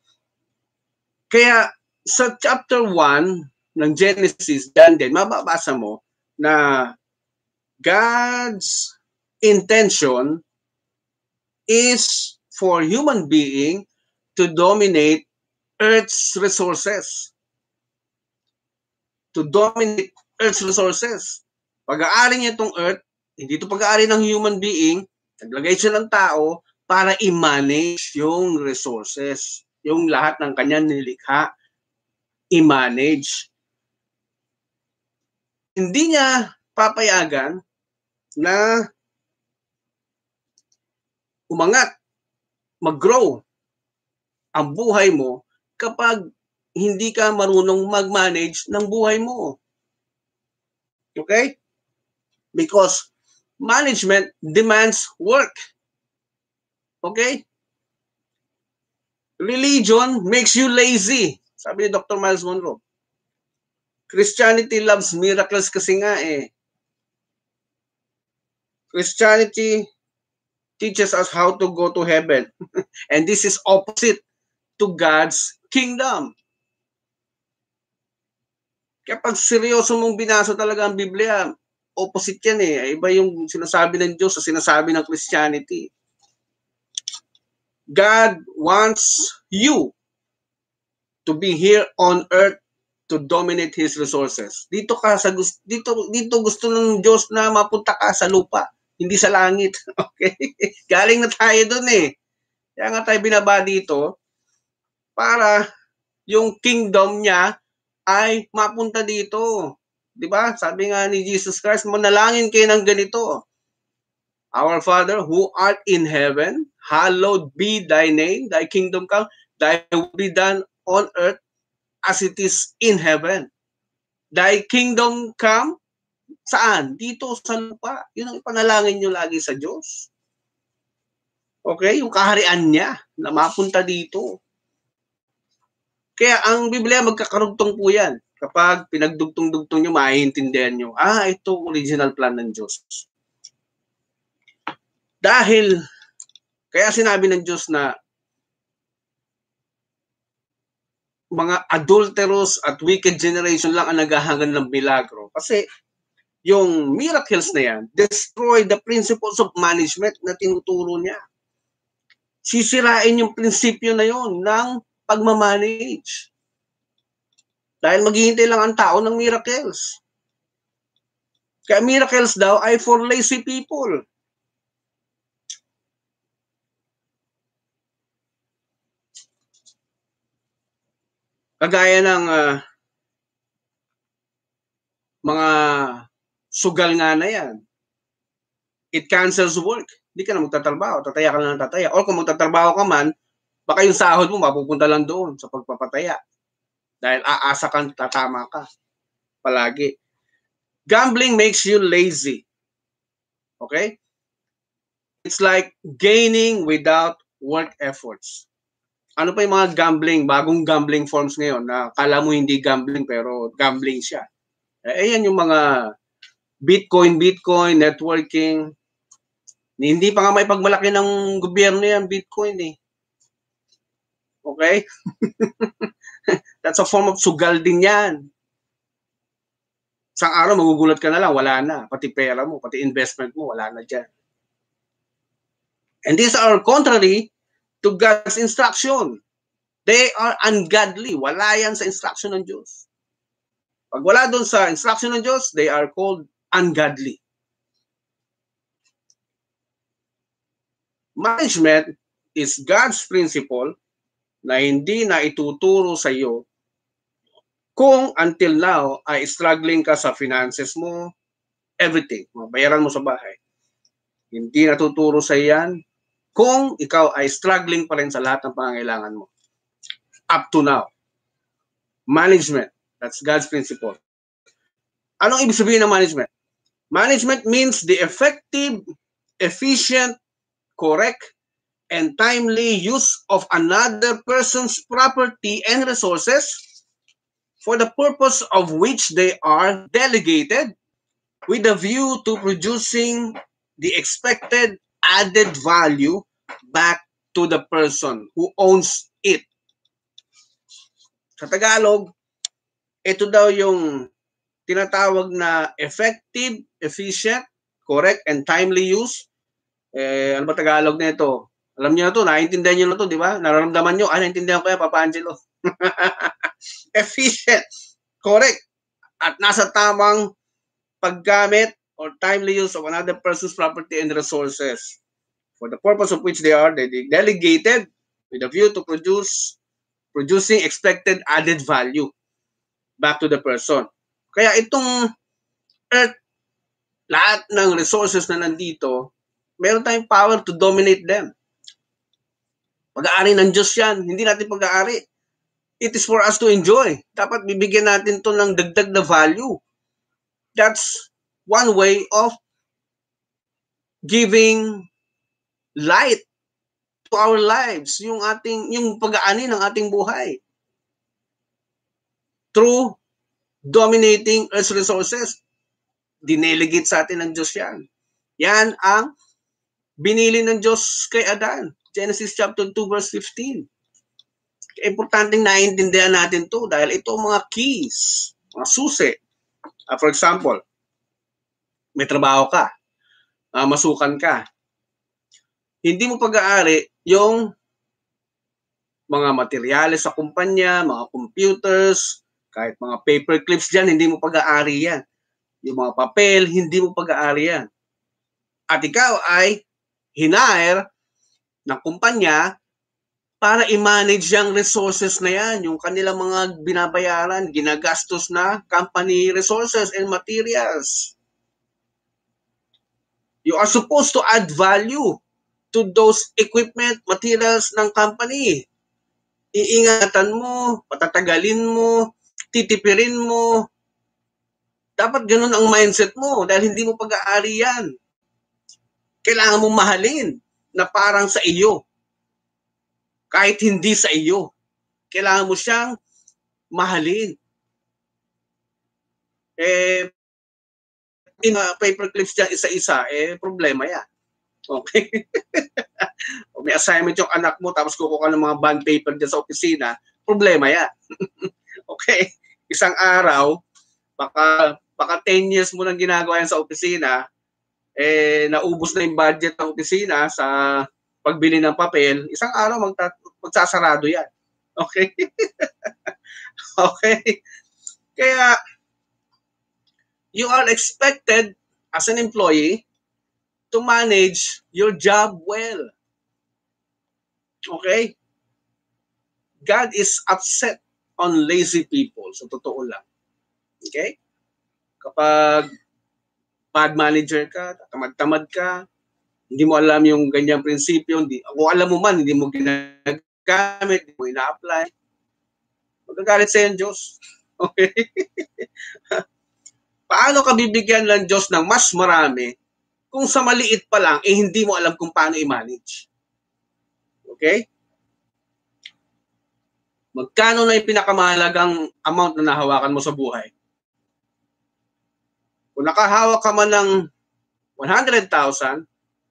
Kaya sa chapter 1 ng Genesis, dan din, mababasa mo na God's intention is for human being to dominate Earth's resources. To dominate Earth's resources. Pag-aari niya itong Earth, hindi ito pag-aari ng human being, naglagay siya ng tao para i-manage yung resources. Yung lahat ng kanyang nilikha, i-manage. Hindi niya papayagan na umangat, mag-grow ang buhay mo kapag hindi ka marunong mag-manage ng buhay mo. Okay? Because management demands work. Okay? Religion makes you lazy. Sabi ni Dr. Miles Monroe. Christianity loves miracles kasi nga eh. Christianity teaches us how to go to heaven. And this is opposite to God's kingdom. Kapag seryoso mong binasa talaga ang Biblia, opposite yan eh. Iba yung sinasabi ng Diyos sa sinasabi ng Christianity. God wants you to be here on earth to dominate His resources. Dito gusto ng Diyos na mapunta ka sa lupa, hindi sa langit. Okay? Galing na tayo doon eh. Kaya nga tayo binaba dito para yung kingdom niya ay mapunta dito. 'Di ba? Sabi nga ni Jesus Christ, manalangin kayo ng ganito. Our Father who art in heaven, hallowed be thy name, thy kingdom come, thy will be done on earth as it is in heaven. Thy kingdom come, saan? Dito sa lupa. Yun ang ipanalangin nyo lagi sa Diyos. Okay? Yung kaharian niya na mapunta dito. Kaya ang Biblia magkakarugtong po yan. Kapag pinagdugtong-dugtong nyo, maiintindihan nyo, ito original plan ng Diyos. Dahil, kaya sinabi ng Diyos na mga adulterous at wicked generation lang ang naghahangan ng milagro. Kasi yung miracles na yan, destroy the principles of management na tinuturo niya. Sisirain yung prinsipyo na yon ng pagmamanage. Dahil maghihintay lang ang tao ng miracles. Kaya miracles daw ay for lazy people. Kagaya ng mga sugal nga na yan. It cancels work. Hindi ka na magtatrabaho. Tataya ka na ng tataya. Or kung magtatrabaho ka man, baka yung sahod mo mapupunta lang doon sa pagpapataya. Dahil aasa kang tatama ka. Palagi. Gambling makes you lazy. Okay? It's like gaining without work efforts. Ano pa yung mga gambling, bagong gambling forms ngayon na kala mo hindi gambling pero gambling siya. Ayan yung mga Bitcoin, networking. Hindi pa nga may pagmalaki ng gobyerno yan, Bitcoin eh. Okay? That's a form of sugal din yan. Isang araw magugulat ka na lang, wala na. Pati pera mo, pati investment mo, wala na dyan. And these are contrary to God's instruction. They are ungodly. Wala yan sa instruction ng Diyos. Pag wala doon sa instruction ng Diyos, they are called ungodly. Management is God's principle na hindi na ituturo sa iyo kung until now ay struggling ka sa finances mo, everything, mabayaran mo sa bahay. Hindi natuturo sa yan kung ikaw ay struggling pa rin sa lahat ng pangangailangan mo. Up to now. Management. That's God's principle. Anong ibig sabihin ng management? Management means the effective, efficient, correct, and timely use of another person's property and resources for the purpose of which they are delegated with a view to producing the expected added value back to the person who owns it. Sa Tagalog, ito daw yung tinatawag na effective, efficient, correct, and timely use. Ano ba Tagalog na ito? Alam niyo na ito, naiintindihan niyo na ito, di ba? Nararamdaman niyo, naiintindihan ko yan, Papa Angelo. Efficient, correct, at nasa tamang paggamit or timely use of another person's property and resources for the purpose of which they are delegated with a view to producing expected added value back to the person. Kaya itong earth, lahat ng resources na nandito, meron tayong power to dominate them. Pag-aari ng Diyos yan, hindi natin pag-aari. It is for us to enjoy. Dapat bibigyan natin to ng dagdag na value. That's one way of giving light to our lives, yung pag-aani ng ating buhay through dominating Earth's resources. Dinelegate sa atin ng Diyos yan. Yan ang binili ng Diyos kay Adan. Genesis chapter 2 verse 15. Importanteng naiintindihan natin to dahil ito mga keys, mga susi. For example, may trabaho ka, masukan ka. Hindi mo pag-aari yung mga materyales sa kumpanya, mga computers, kahit mga paper clips dyan, hindi mo pag-aari yan. Yung mga papel, hindi mo pag-aari yan. At ikaw ay hinire ng kumpanya para i-manage yung resources na yan, yung kanilang mga binabayaran, ginagastos na company resources and materials. You are supposed to add value to those equipment, materials ng company. Iingatan mo, patatagalin mo, titipirin mo. Dapat ganun ang mindset mo dahil hindi mo pag-aari yan. Kailangan mong mahalin na parang sa iyo. Kahit hindi sa iyo. Kailangan mo siyang mahalin. Paper clips dyan isa-isa, problema yan. Okay? O may assignment yung anak mo tapos kukuha ka ng mga bond paper dyan sa opisina, problema yan. Okay? Isang araw, baka 10 years mo nang ginagawa yan sa opisina, naubos na yung budget ng opisina sa pagbili ng papel, isang araw magsasarado yan. Okay? Okay? Kaya, you are expected as an employee to manage your job well. Okay? God is upset on lazy people. So, totoo lang. Okay? Kapag bad manager ka, tamad-tamad ka, hindi mo alam yung ganyang prinsipyo, kung alam mo man, hindi mo ginagamit, hindi mo ina-apply, magagalit sa yung Diyos. Okay? Paano ka bibigyan ng Diyos ng mas marami kung sa maliit pa lang, hindi mo alam kung paano i-manage? Okay? Magkano na yung pinakamahalagang amount na nahawakan mo sa buhay? Kung nakahawak ka man ng 100,000,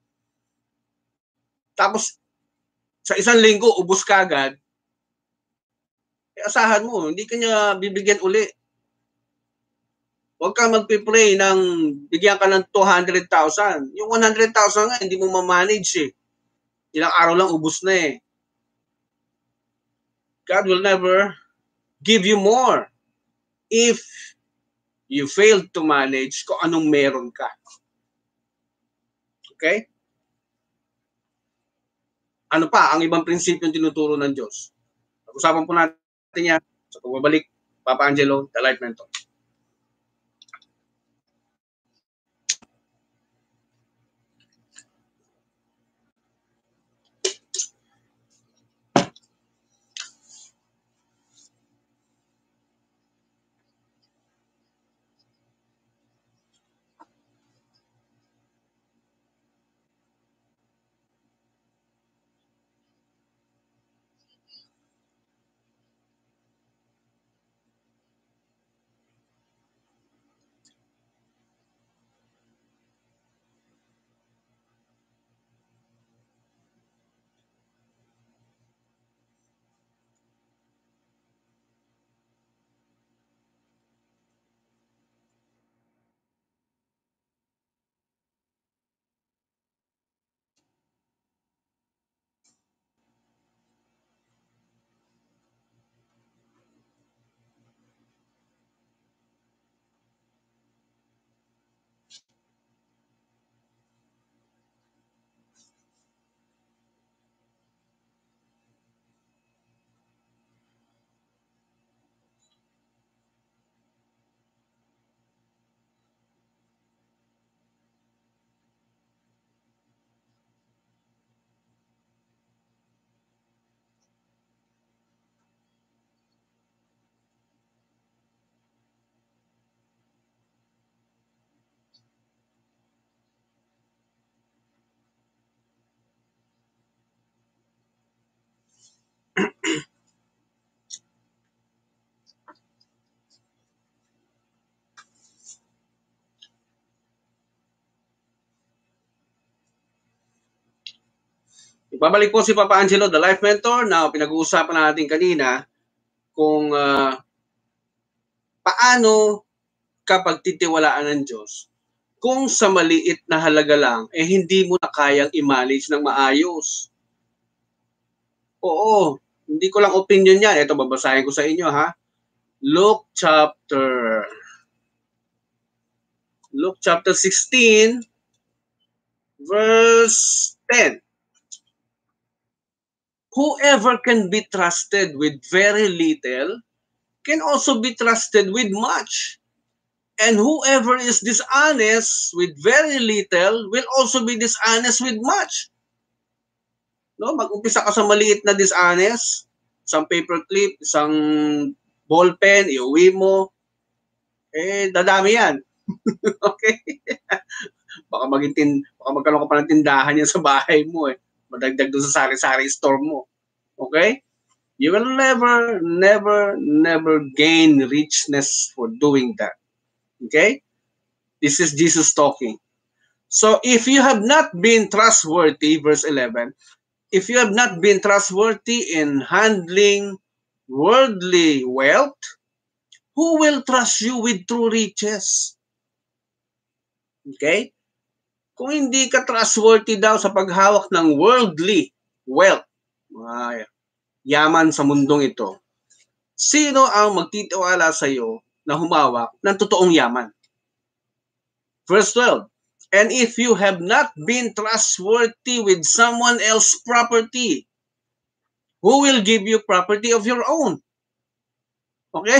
tapos sa isang linggo, ubos ka agad, asahan mo, hindi ka niya bibigyan uli. Huwag ka magpipray ng bigyan ka ng 200,000. Yung 100,000 nga, hindi mo ma-manage eh. Ilang araw lang, ubos na eh. God will never give you more if you fail to manage kung anong meron ka. Okay? Ano pa ang ibang prinsipyo tinuturo ng Diyos? Pag-usapan po natin yan sa pagbabalik, Papa Angelo, The Life Mentor. Babalik po si Papa Angelo, the life mentor, na pinag-uusapan natin kanina kung paano kapag titiwalaan ng Diyos, kung sa maliit na halaga lang, hindi mo na kayang i-manage ng maayos. Oo, hindi ko lang opinion yan. Ito, babasahin ko sa inyo, ha? Luke chapter 16, verse 10. Whoever can be trusted with very little can also be trusted with much. And whoever is dishonest with very little will also be dishonest with much. No, mag-umpisa ka sa maliit na dishonest, isang paperclip, isang ballpen, iuwi mo, dadami yan. Okay? baka magkaroon ka pa ng tindahan yan sa bahay mo Madagdag doon sa sari-sari store mo. Okay? You will never gain richness for doing that. Okay? This is Jesus talking. So if you have not been trustworthy, verse 11, if you have not been trustworthy in handling worldly wealth, who will trust you with true riches? Okay? Kung hindi ka trustworthy daw sa paghawak ng worldly wealth, yaman sa mundong ito, sino ang magtitiwala sa iyo na humawak ng totoong yaman? Verse 12, and if you have not been trustworthy with someone else's property, who will give you property of your own? Okay?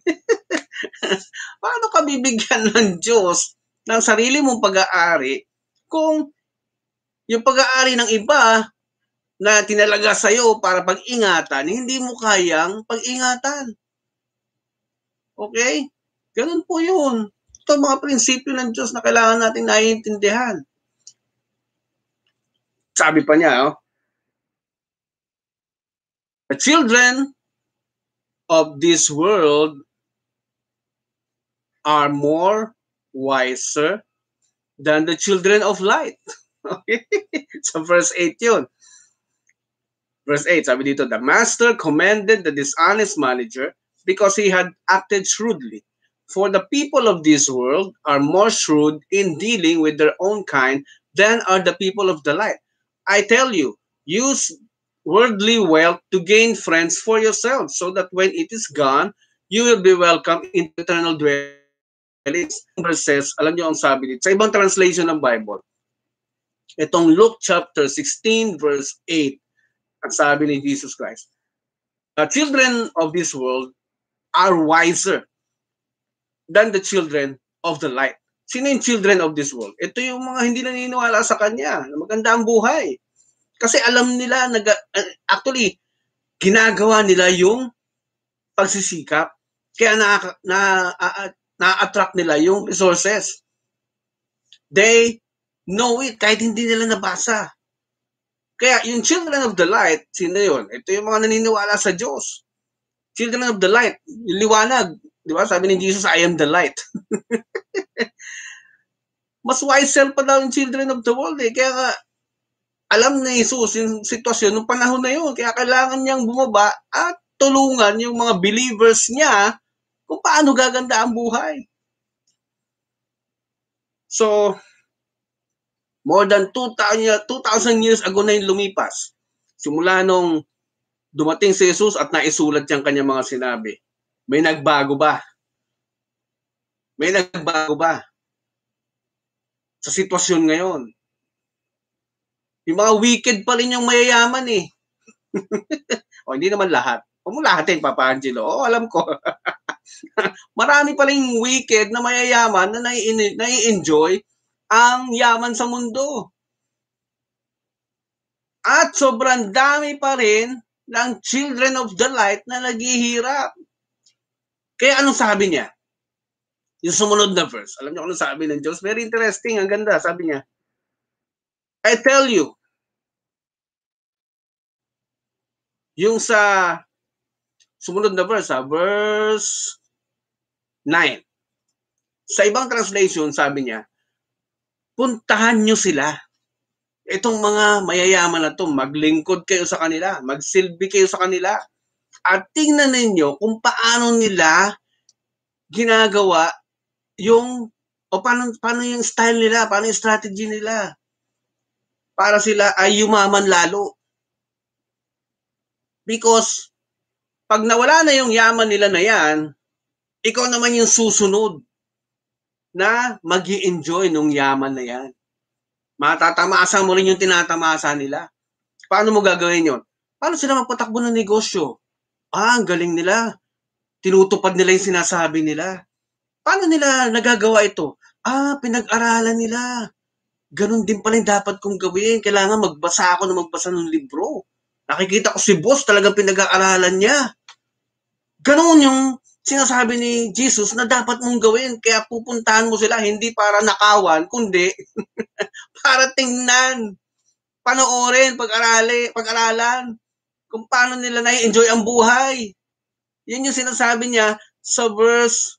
Paano ka bibigyan ng Diyos ng sarili mong pag-aari kung yung pag-aari ng iba na tinalaga sa'yo para pag-ingatan, hindi mo kayang pag-ingatan? Okay? Ganun po yun. Ito mga prinsipyo ng Diyos na kailangan natin naiintindihan. Sabi pa niya, the children of this world are more wiser than the children of light. Okay? So verse 8 yun. Verse 8, sabi dito, the master commended the dishonest manager because he had acted shrewdly. For the people of this world are more shrewd in dealing with their own kind than are the people of the light. I tell you, use worldly wealth to gain friends for yourselves, so that when it is gone, you will be welcome in eternal dwellings. Verses, alam niyo ang sabi dito, sa ibang translation ng Bible, itong Luke chapter 16, verse 8, ang sabi ni Jesus Christ, the children of this world are wiser than the children of the light. Sino yung children of this world? Ito yung mga hindi naniniwala sa Kanya, na maganda ang buhay. Kasi alam nila, actually, ginagawa nila yung pagsisikap. Kaya na-attract nila yung resources. They know it kahit hindi nila nabasa. Kaya yung children of the light, sino yun? Ito yung mga naniniwala sa Diyos. Children of the light, yung liwanag. Di ba? Sabi ni Jesus, I am the light. Mas wiser pa daw yung children of the world Kaya nga, alam ni Jesus yung sitwasyon ng panahon na yun. Kaya kailangan niyang bumaba at tulungan yung mga believers niya kung paano gaganda ang buhay. So, more than 2,000 years ago na yung lumipas. Simula nung dumating si Jesus at naisulat niyang kanyang mga sinabi. May nagbago ba? May nagbago ba sa sitwasyon ngayon? Yung mga wicked pa rin yung mayayaman O, hindi naman lahat. Huwag mo lahatin, Papa Angelo. O, alam ko. Marami pa rin wicked na mayayaman na nai-enjoy ang yaman sa mundo. At sobrang dami pa rin ng children of the light na naghihirap. Kaya anong sabi niya? Yung sumunod na verse. Alam niyo kung anong sabi ng Diyos? Very interesting. Ang ganda. Sabi niya, I tell you, yung sa sumunod na verse, verse 9. Sa ibang translation, sabi niya, puntahan nyo sila. Itong mga mayayaman na to, maglingkod kayo sa kanila, magsilbi kayo sa kanila. At tingnan ninyo kung paano nila ginagawa yung, o paano yung style nila, paano yung strategy nila para sila ay yumaman lalo. Because pag nawala na yung yaman nila na yan, ikaw naman yung susunod na mag-i-enjoy nung yaman na yan. Matatamasa mo rin yung tinatamasa nila. Paano mo gagawin yon? Paano sila magpatakbo ng negosyo? Ang galing nila. Tinutupad nila yung sinasabi nila. Paano nila nagagawa ito? Pinag-aralan nila. Ganon din pala yung dapat kong gawin. Kailangan magbasa ako na magbasa ng libro. Nakikita ko si boss, talagang pinag-aaralan niya. Ganon yung sinasabi ni Jesus na dapat mong gawin. Kaya pupuntahan mo sila, hindi para nakawan, kundi para tingnan, panoorin, pag-aralan, kung paano nila na-enjoy ang buhay. Yan yung sinasabi niya sa verse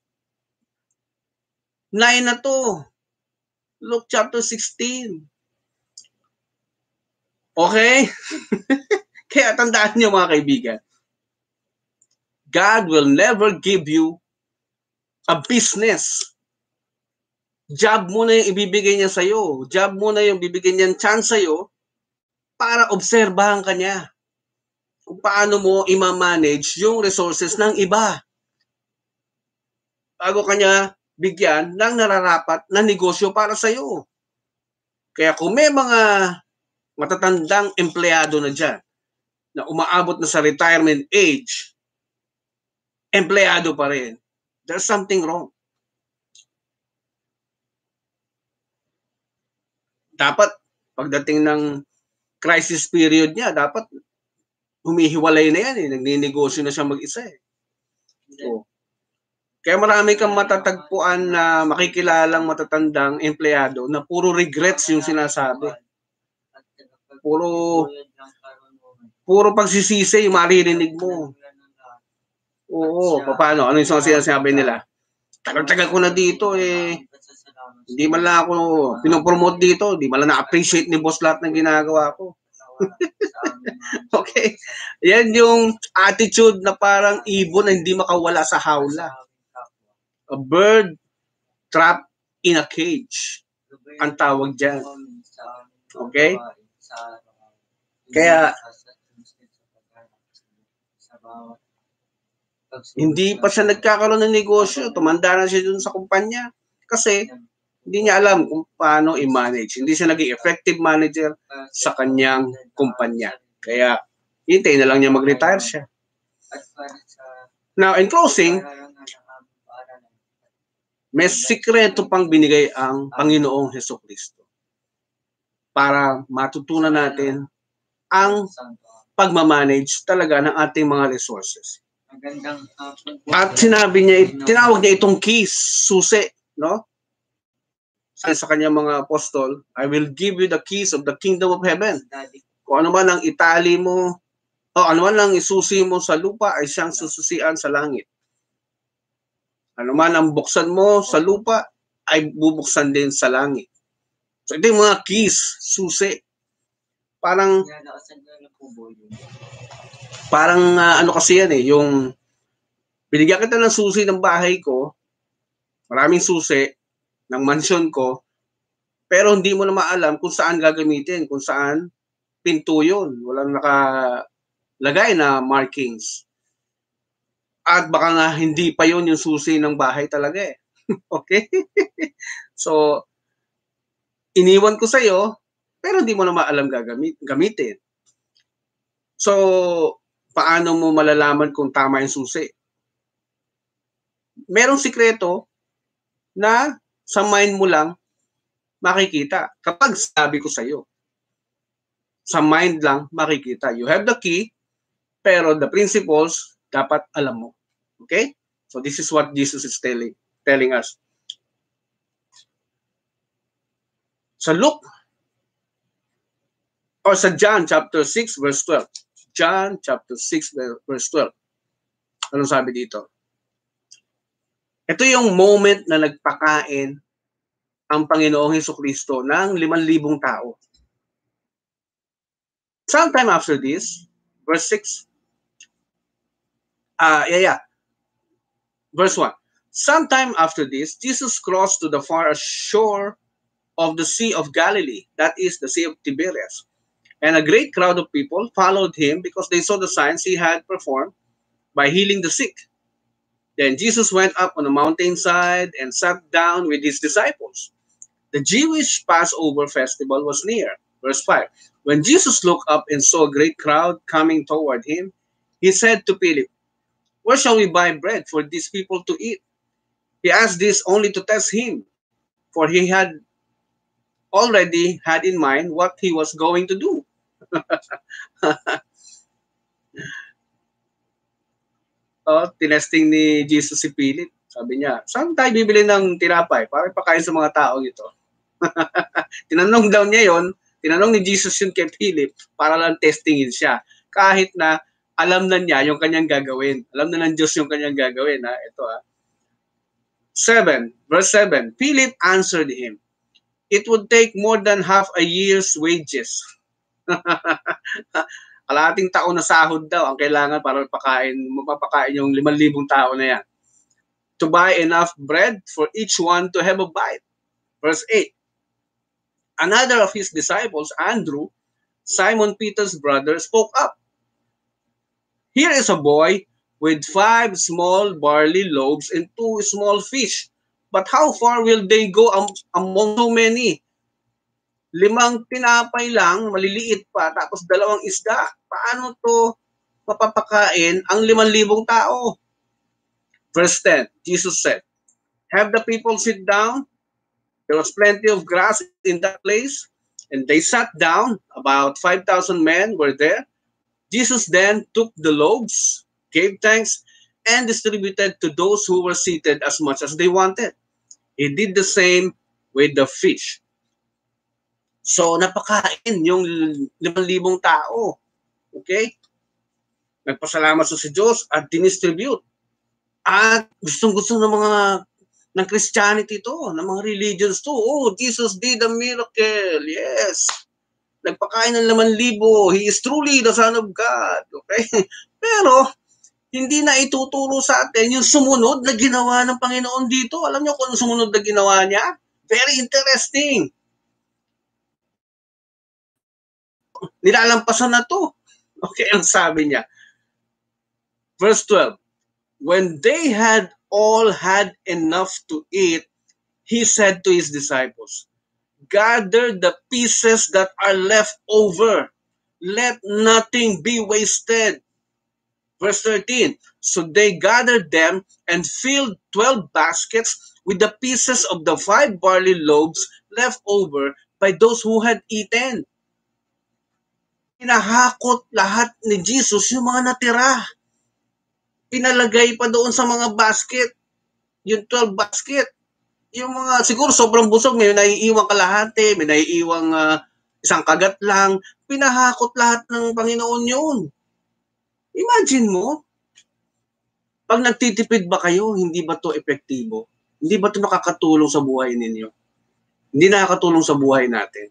9 na to. Luke chapter 16. Okay? Kaya tandaan niyo mga kaibigan, God will never give you a business. Job mo na yung ibibigay niya sa'yo. Job mo na yung bibigyan niya chance sa'yo para obserbahan ka niya kung paano mo ima-manage yung resources ng iba bago kanya bigyan ng nararapat na negosyo para sa'yo. Kaya kung may mga matatandang empleyado na dyan na umaabot na sa retirement age, empleyado pa rin, there's something wrong. Dapat, pagdating ng crisis period niya, dapat humihiwalay na yan. Nagninegosyo na siya mag-isa. So, kaya marami kang matatagpuan na makikilalang matatandang empleyado na puro regrets yung sinasabi. Puro pagsisisi yung maririnig mo. Oo, paano? Ano yung sinasabi nila? Tagal-tagal ko na dito hindi man lang ako pinopromote dito, hindi man lang na-appreciate ni boss lahat ng ginagawa ko. Okay? Yan yung attitude na parang ibon na hindi makawala sa hawla. A bird trapped in a cage. Ang tawag dyan. Okay? Kaya, hindi pa siya nagkakaroon ng negosyo. Tumanda na siya dun sa kumpanya. Kasi, hindi niya alam kung paano i-manage. Hindi siya naging effective manager sa kanyang kumpanya. Kaya, hintayin na lang niya mag-retire siya. Now, in closing, may sikreto pang binigay ang Panginoong Hesukristo para matutunan natin ang pagmamanage talaga ng ating mga resources. At sinabi niya, tinawag niya itong keys, susi, no? Sa kanyang mga apostol, I will give you the keys of the kingdom of heaven. Kung ano man ang itali mo, o ano man ang isusi mo sa lupa, ay siyang sususian sa langit. Ano man ang buksan mo sa lupa, ay bubuksan din sa langit. So ito yung mga keys, susi. Parang ano kasi yan yung binigyan kita ng susi ng bahay ko, maraming susi ng mansion ko, pero hindi mo na maalam kung saan gagamitin, kung saan pinto yun. Walang nakalagay na markings. At baka nga hindi pa yun yung susi ng bahay talaga Okay? So, iniwan ko sa'yo, pero hindi mo na maalam gamitin. So, paano mo malalaman kung tama yung susi? Merong sikreto na sa mind mo lang makikita. Kapag sabi ko sa'yo, sa mind lang makikita. You have the key, pero the principles, dapat alam mo. Okay? So this is what Jesus is telling us. Sa Luke, or sa John chapter 6 verse 12. John chapter 6 verse 12. Anong sabi dito? Ito yung moment na nagpakain ang Panginoong Hesukristo ng 5,000 tao. Sometime after this, verse 6, verse 1. Sometime after this, Jesus crossed to the far shore of the Sea of Galilee, that is the Sea of Tiberias. And a great crowd of people followed him because they saw the signs he had performed by healing the sick. Then Jesus went up on a mountainside and sat down with his disciples. The Jewish Passover festival was near. Verse 5. When Jesus looked up and saw a great crowd coming toward him, he said to Philip, "Where shall we buy bread for these people to eat?" He asked this only to test him, for he had already had in mind what he was going to do. Tinesting ni Jesus si Philip. Sabi niya, saan tayo bibili ng tinapay para ipakain sa mga tao ito? Tinanong daw niya yon, tinanong ni Jesus yun kay Philip para lang testingin siya. Kahit na alam na niya yung kanyang gagawin. Alam na ng Diyos yung kanyang gagawin. Ito 7, verse 7. Philip answered him, "It would take more than half a year's wages." Kalahating taon na sahod daw ang kailangan para mapapakain yung 5,000 tao na yan. To buy enough bread for each one to have a bite. Verse 8. Another of his disciples, Andrew, Simon Peter's brother, spoke up. "Here is a boy with 5 small barley loaves and 2 small fish. But how far will they go among so many? 5 tinapay lang, maliliit pa, tapos 2 isda. Paano to mapapakain ang 5,000 tao?" Verse 10, Jesus said, "Have the people sit down." There was plenty of grass in that place, and they sat down. About 5,000 men were there. Jesus then took the loaves, gave thanks, and distributed to those who were seated as much as they wanted. He did the same with the fish. So, napakain yung 5,000 tao. Okay? Nagpasalamat sa si Diyos at dinistribute. At gustong-gusto ng Christianity to, ng mga religions to. Oh, Jesus did a miracle. Yes. Nagpakain ng 5,000. He is truly the Son of God. Okay? Pero, hindi na ituturo sa atin yung sumunod na ginawa ng Panginoon dito. Alam niyo kung ano sumunod na ginawa niya? Very interesting. Nilalampasan na to. Okay, ang sabi niya. Verse 12. When they had all had enough to eat, he said to his disciples, "Gather the pieces that are left over. Let nothing be wasted." Verse 13. So they gathered them and filled 12 baskets with the pieces of the 5 barley loaves left over by those who had eaten. Pinahakot lahat ni Jesus yung mga natira. Pinalagay pa doon sa mga basket, yung 12 basket. Yung mga, siguro sobrang busog, may naiiwang kalahati, may naiiwang isang kagat lang. Pinahakot lahat ng Panginoon yun. Imagine mo, pag nagtitipid ba kayo, hindi ba to epektibo? Hindi ba to nakakatulong sa buhay ninyo? Hindi nakakatulong sa buhay natin.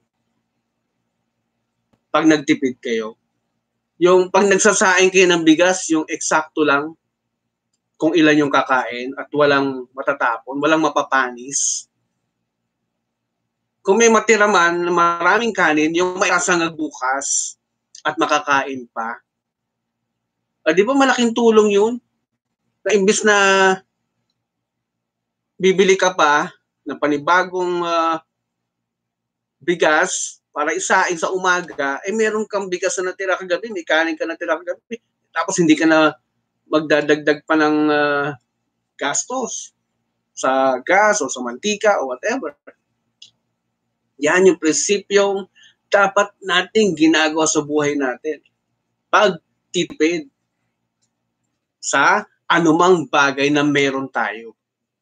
Pag nagtipid kayo, yung pag nagsasaing kayo ng bigas, yung eksakto lang kung ilan yung kakain at walang matatapon, walang mapapanis. Kung may matira man na maraming kanin, yung may kasangag bukas at makakain pa. Di ba malaking tulong yun? Na imbis na bibili ka pa ng panibagong bigas para isaing sa umaga, meron kang bigas na natira kagabi, may kanin ka natira kagabi, tapos hindi ka na magdadagdag pa ng gastos sa gas o sa mantika o whatever. Yan yung prinsipyong dapat nating ginagawa sa buhay natin. Pagtitipid sa anumang bagay na meron tayo.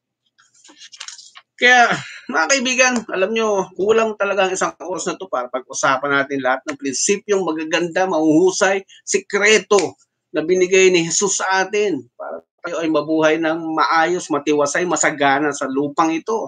Kaya, mga kaibigan, alam nyo, kulang talaga ang isang oras na to para pag-usapan natin lahat ng prinsipyong magaganda, mahuhusay, sikreto na binigay ni Jesus sa atin para tayo ay mabuhay ng maayos, matiwasay, masagana sa lupang ito.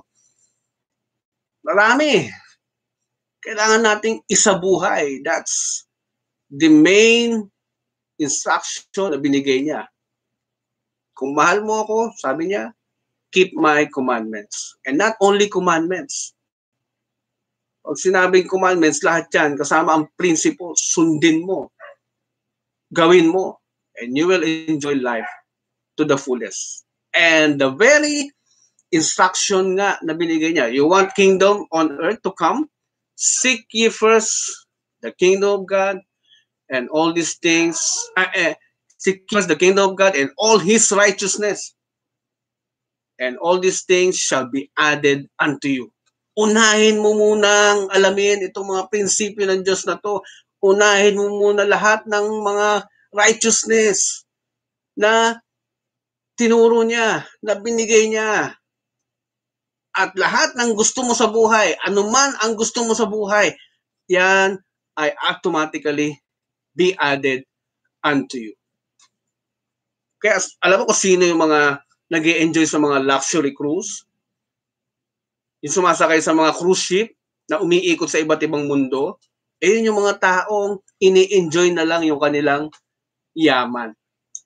Marami. Kailangan nating isabuhay. That's the main instruction na binigay niya. Kung mahal mo ako, sabi niya, keep my commandments. And not only commandments. Pag sinabing commandments, lahat yan, kasama ang principles, sundin mo, gawin mo, and you will enjoy life to the fullest. And the very instruction nga na binigay niya, you want kingdom on earth to come? Seek ye first the kingdom of God and all these things, seek first the kingdom of God and all His righteousness. And all these things shall be added unto you. Unahin mo munang alamin itong mga prinsipyo ng Diyos na to. Unahin mo muna lahat ng mga righteousness na tinuro niya, na binigay niya. At lahat ng gusto mo sa buhay, anuman ang gusto mo sa buhay, yan ay automatically be added unto you. Kaya alam mo kung sino yung mga nag-i-enjoy sa mga luxury cruise? Yung sumasakay sa mga cruise ship na umiikot sa iba't ibang mundo, yun yung mga taong ini-enjoy na lang yung kanilang yaman.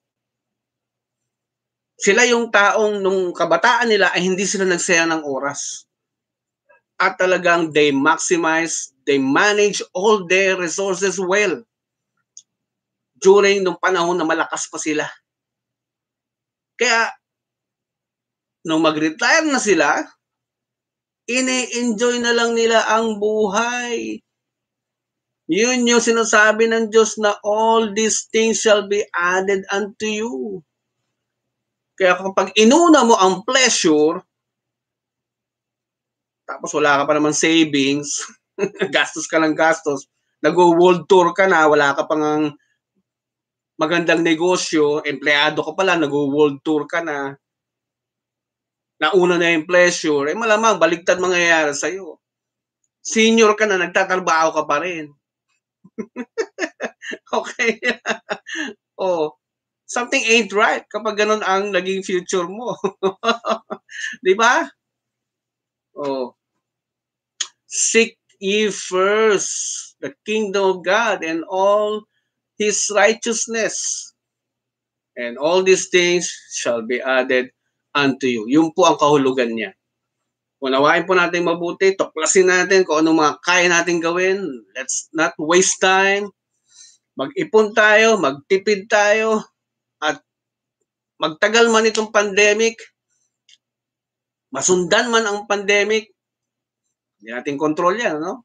Sila yung taong nung kabataan nila ay hindi sila nagsayang ng oras. At talagang they maximize, they manage all their resources well during nung panahon na malakas pa sila. Kaya, nung mag-retire na sila, ini-enjoy na lang nila ang buhay. Yun yung sinasabi ng Diyos na all these things shall be added unto you. Kaya kapag inuna mo ang pleasure, tapos wala ka pa naman savings, gastos ka ng gastos, nag-world tour ka na, wala ka pang magandang negosyo, empleyado ka pala, nag-world tour ka na, nauna na yung pleasure, malamang baligtad mangyayari sa'yo. Senior ka na, nagtatrabaho ka pa rin. Okay? Oh, something ain't right kapag ganun ang naging future mo. Di ba? Oh. Seek ye first the kingdom of God and all His righteousness. And all these things shall be added unto you. Yun po ang kahulugan niya. Unawain po natin mabuti, tuklasin natin kung ano mga kaya natin gawin. Let's not waste time. Mag-ipon tayo, magtipid tayo, at magtagal man itong pandemic, masundan man ang pandemic, hindi natin control yan, no?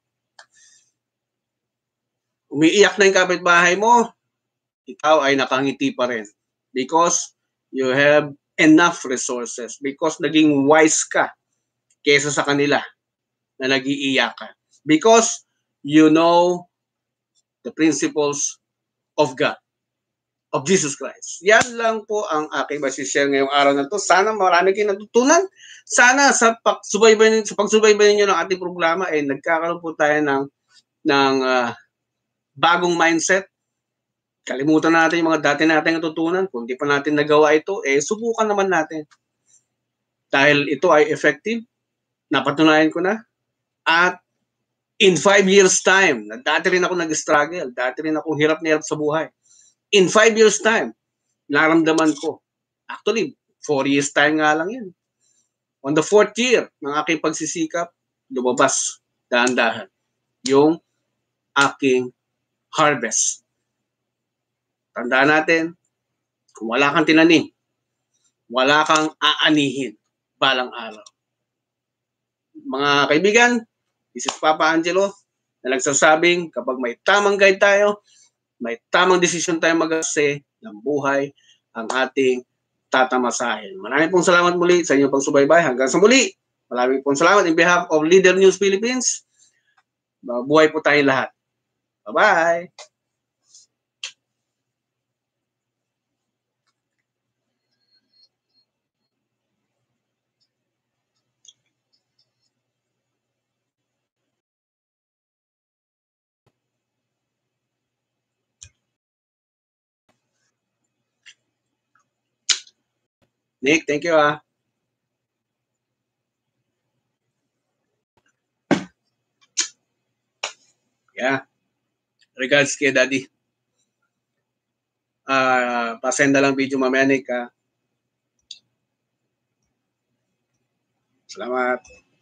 Umiiyak na yung kapitbahay mo, ikaw ay nakangiti pa rin. Because you have enough resources. Because naging wise ka kesa sa kanila na nag-iiyakan. Because you know the principles of God, of Jesus Christ. Yan lang po ang aking masishare ngayong araw na to. Sana marami kayong natutunan. Sana sa pagsubaybay ninyo ng ating programa ay nagkakaroon po tayo ng bagong mindset. Kalimutan natin yung mga dati nating natutunan. Kung di pa natin nagawa ito, subukan naman natin. Dahil ito ay effective, napatunayan ko na. At in 5 years time, dati rin ako nag-struggle, dati rin ako hirap na hirap sa buhay. In 5 years time, naramdaman ko. Actually, 4 years time nga lang yan. On the 4th year ng aking pagsisikap, lumabas dahan-dahan yung aking harvest. Tandaan natin, kung wala kang tinanim, wala kang aanihin balang araw. Mga kaibigan, this is Papa Angelo na nagsasabing kapag may tamang guide tayo, may tamang desisyon tayo mag-ase ng buhay ang ating tatamasahin. Maraming pong salamat muli sa inyong pagsubaybay. Hanggang sa muli, maraming pong salamat in behalf of Leader News Philippines. Mabuhay po tayong lahat. Bye-bye! Nick, thank you Yeah. Regards kay Daddy. Pa-send na lang video mamaya, Nick. Salamat.